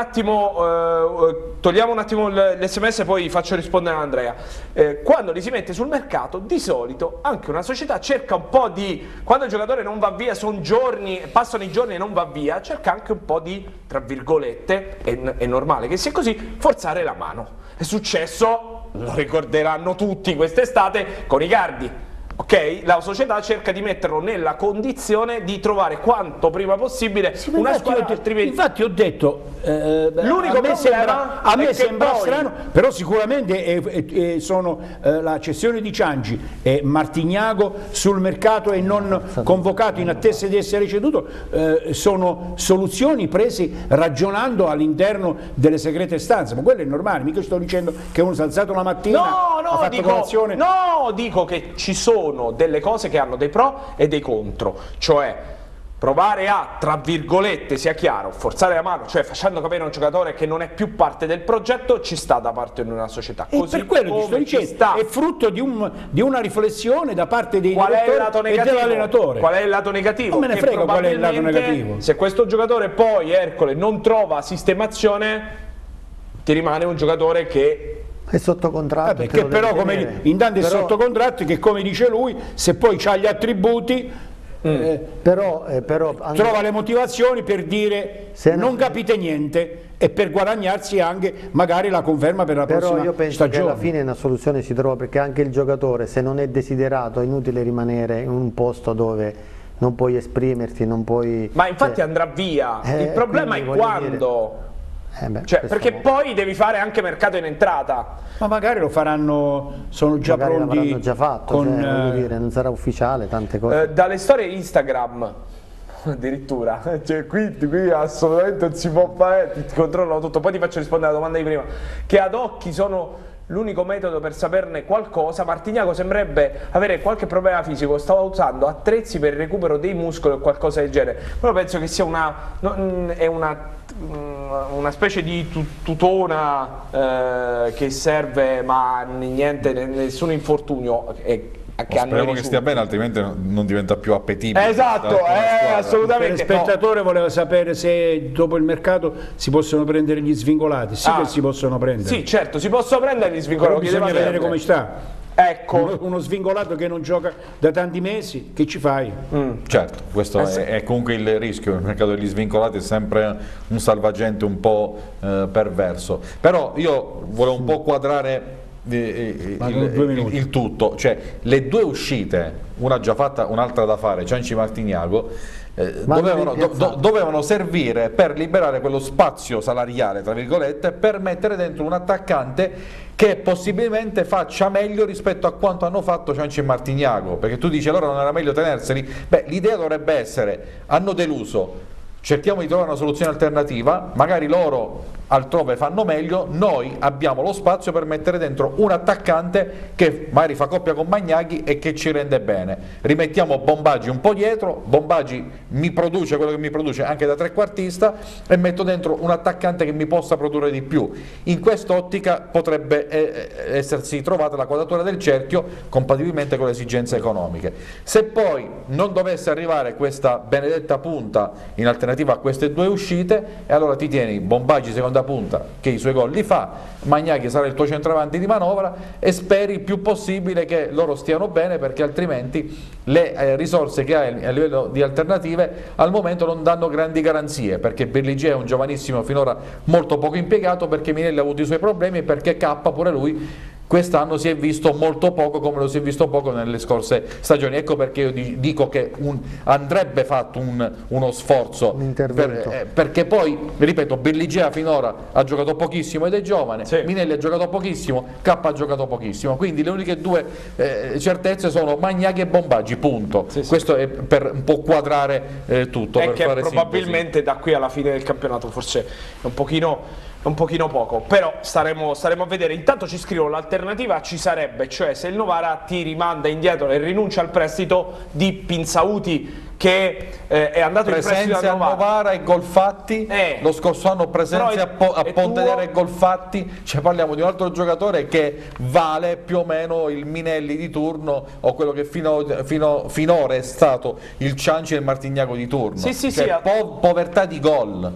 attimo, togliamo un attimo l'SMS e poi faccio rispondere a Andrea, quando li si mette sul mercato di solito anche una società cerca un po' di, quando il giocatore non va via, sono giorni, passano i giorni e non va via, cerca anche un po' di, tra virgolette, è normale che sia così, forzare la mano. È successo, lo ricorderanno tutti quest'estate, con Icardi. Ok? La società cerca di metterlo nella condizione di trovare quanto prima possibile una squadra, altrimenti... Infatti ho detto, l'unico problema a me sembra strano, però sicuramente sono la cessione di Cianci e Martignago sul mercato e non convocato in attesa di essere ceduto, sono soluzioni prese ragionando all'interno delle segrete stanze, ma quello è normale, mica sto dicendo che uno si è alzato la mattina, ha fatto colazione. No, dico che ci sono delle cose che hanno dei pro e dei contro, cioè provare a, tra virgolette, sia chiaro, forzare la mano, cioè facendo capire a un giocatore che non è più parte del progetto, ci sta da parte di una società. Così, e per quello ti sto dicendo, è frutto di una riflessione da parte dei direttori e dell'allenatore. Qual è il lato negativo? Non me ne frega qual è il lato negativo. Se questo giocatore poi, Ercole, non trova sistemazione, ti rimane un giocatore che... è sotto contratto, che però intanto è sotto contratto, che come dice lui, se poi ha gli attributi però trova le motivazioni per dire non capite niente e per guadagnarsi anche magari la conferma per la prossima stagione. Però io penso che alla fine una soluzione si trova, perché anche il giocatore, se non è desiderato, è inutile rimanere in un posto dove non puoi esprimerti, non puoi... Ma infatti andrà via, il problema è quando... perché poi devi fare anche mercato in entrata. Ma magari lo faranno, sono già magari pronti. L'avranno già fatto, voglio dire, non sarà ufficiale tante cose. Dalle storie Instagram addirittura, cioè qui assolutamente non si può fare, ti controllano tutto. Poi ti faccio rispondere alla domanda di prima, che ad occhi sono l'unico metodo per saperne qualcosa. Martignago sembrerebbe avere qualche problema fisico, stava usando attrezzi per il recupero dei muscoli o qualcosa del genere. Però penso che sia una specie di tutona che serve, ma niente, nessun infortunio. Speriamo che stia bene, altrimenti non diventa più appetibile. Esatto, assolutamente. Il spettatore voleva sapere se dopo il mercato si possono prendere gli svincolati. Sì, che si possono prendere. Sì, certo, si possono prendere gli svincolati. Però bisogna vedere come sta. Ecco. Uno svincolato che non gioca da tanti mesi, che ci fai? Certo, questo è comunque il rischio. Il mercato degli svincolati è sempre un salvagente un po' perverso. Però io volevo un po' quadrare il tutto, cioè le 2 uscite, una già fatta, un'altra da fare, Cianci Martignago, dovevano servire per liberare quello spazio salariale, tra virgolette, per mettere dentro un attaccante che possibilmente faccia meglio rispetto a quanto hanno fatto Cianci e Martignago, perché tu dici allora non era meglio tenerseli? Beh, l'idea dovrebbe essere, hanno deluso, cerchiamo di trovare una soluzione alternativa, magari loro altrove fanno meglio, noi abbiamo lo spazio per mettere dentro un attaccante che magari fa coppia con Magnaghi e che ci rende bene. Rimettiamo Bombaggi un po' dietro, Bombaggi mi produce quello che mi produce anche da trequartista e metto dentro un attaccante che mi possa produrre di più. In quest'ottica potrebbe essersi trovata la quadratura del cerchio compatibilmente con le esigenze economiche. Se poi non dovesse arrivare questa benedetta punta in alternativa a queste 2 uscite, e allora ti tieni Bombaggi seconda punta a punta che i suoi gol li fa, Magnacchi sarà il tuo centravanti di manovra e speri il più possibile che loro stiano bene, perché altrimenti le risorse che hai a livello di alternative al momento non danno grandi garanzie, perché Berligé è un giovanissimo finora molto poco impiegato, perché Minelli ha avuto i suoi problemi e perché K pure lui quest'anno si è visto molto poco, come lo si è visto poco nelle scorse stagioni. Ecco perché io dico che andrebbe fatto uno sforzo, perché poi, ripeto, Berligea finora ha giocato pochissimo ed è giovane, sì. Minelli ha giocato pochissimo, K ha giocato pochissimo, quindi le uniche due certezze sono Magnacchi e Bombaggi, punto. Sì, sì. Questo è per un po' quadrare tutto. È per che fare probabilmente sintesi. Da qui alla fine del campionato forse è un pochino poco, però staremo a vedere. Intanto ci scrivono: l'alternativa ci sarebbe, cioè se il Novara ti rimanda indietro e rinuncia al prestito di Pinzauti, che è andato in prestito a Novara e gol fatti, lo scorso anno presenze a Pontedera e gol fatti, cioè parliamo di un altro giocatore che vale più o meno il Minelli di turno o quello che finora è stato il Cianci e il Martignago di turno. Sì, sì, cioè, sì. Povertà di gol.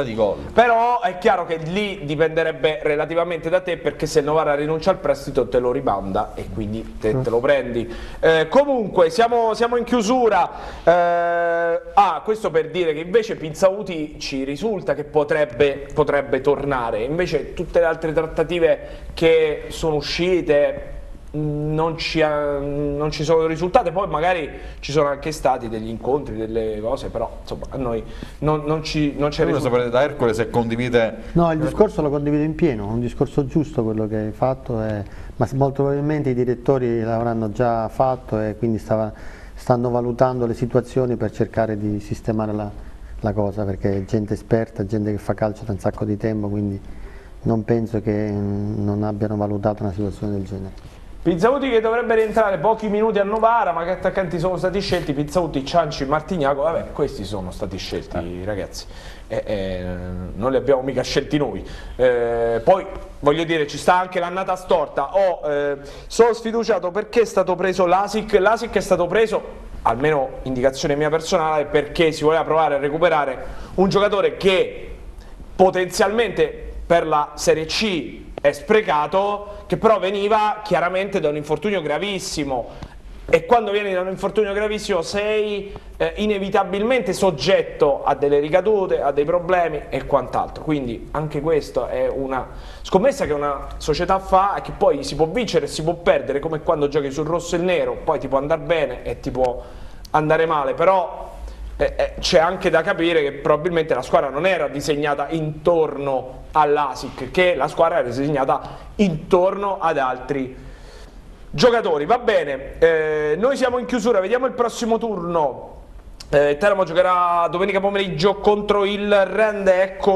Però è chiaro che lì dipenderebbe relativamente da te, perché se il Novara rinuncia al prestito te lo ribanda e quindi te lo prendi. Comunque siamo in chiusura. Questo per dire che invece Pinzauti ci risulta che potrebbe tornare, invece tutte le altre trattative che sono uscite non ci sono risultate. Poi magari ci sono anche stati degli incontri, delle cose, però insomma a noi non c'è risultato. Sapere da Ercole se condivide. No, il discorso lo condivido in pieno, è un discorso giusto quello che hai fatto, ma molto probabilmente i direttori l'avranno già fatto e quindi stanno valutando le situazioni per cercare di sistemare la cosa, perché è gente esperta, gente che fa calcio da un sacco di tempo, quindi non penso che non abbiano valutato una situazione del genere. Pinzauti che dovrebbe rientrare pochi minuti a Novara, ma che attaccanti sono stati scelti? Pinzauti, Cianci, Martignago, vabbè, questi sono stati scelti, ragazzi, non li abbiamo mica scelti noi. Poi voglio dire, ci sta anche l'annata storta. Sono sfiduciato perché è stato preso Lasic. Lasic è stato preso, almeno indicazione mia personale, perché si voleva provare a recuperare un giocatore che potenzialmente per la Serie C è sprecato, che però veniva chiaramente da un infortunio gravissimo, e quando vieni da un infortunio gravissimo sei inevitabilmente soggetto a delle ricadute, a dei problemi e quant'altro. Quindi anche questo è una scommessa che una società fa e che poi si può vincere e si può perdere, come quando giochi sul rosso e il nero, poi ti può andare bene e ti può andare male, però c'è anche da capire che probabilmente la squadra non era disegnata intorno all'Asic, che la squadra era disegnata intorno ad altri giocatori. Va bene, noi siamo in chiusura, vediamo il prossimo turno. Teramo giocherà domenica pomeriggio contro il Rende. Ecco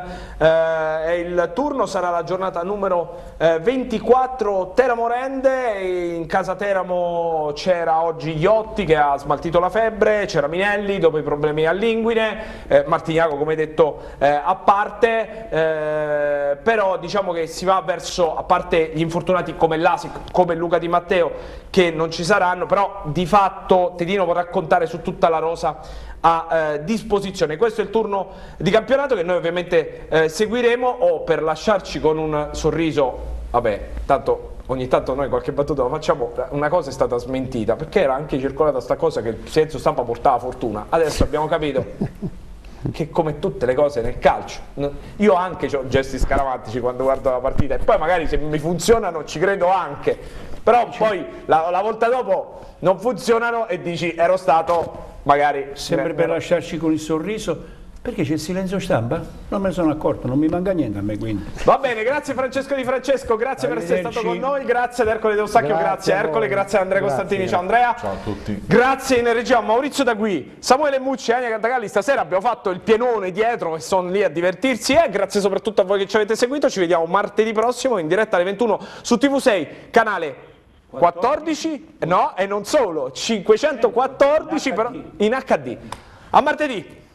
il turno, sarà la giornata numero 24 Teramo-Rende. In casa Teramo c'era oggi Iotti che ha smaltito la febbre, c'era Minelli dopo i problemi all'inguine, Martignago come detto a parte, però diciamo che si va verso, a parte gli infortunati come Lasic, come Luca Di Matteo che non ci saranno, però di fatto Tedino vorrà contare su tutta la rosa a disposizione. Questo è il turno di campionato che noi ovviamente seguiremo, per lasciarci con un sorriso. Vabbè, tanto ogni tanto noi qualche battuta lo facciamo. Una cosa è stata smentita, perché era anche circolata sta cosa che il silenzio stampa portava fortuna. Adesso abbiamo capito che, come tutte le cose nel calcio, io anche ho gesti scaramantici quando guardo la partita, e poi magari se mi funzionano ci credo anche, però poi la volta dopo non funzionano e dici ero stato magari sempre per lasciarci con il sorriso. Perché c'è il silenzio stampa? Non me ne sono accorto, non mi manca niente a me, quindi. Va bene, grazie Francesco Di Francesco, grazie per essere stato con noi, grazie ad Ercole Deusacchio, grazie a Ercole, grazie ad Andrea Costantini, ciao Andrea. Ciao a tutti. Grazie in regia a Maurizio Dagui, Samuele Mucci e Ania Cantagalli. Stasera abbiamo fatto il pienone dietro e sono lì a divertirsi, e grazie soprattutto a voi che ci avete seguito. Ci vediamo martedì prossimo in diretta alle 21 su TV6, canale 14, no, e non solo, 514 però in HD. A martedì.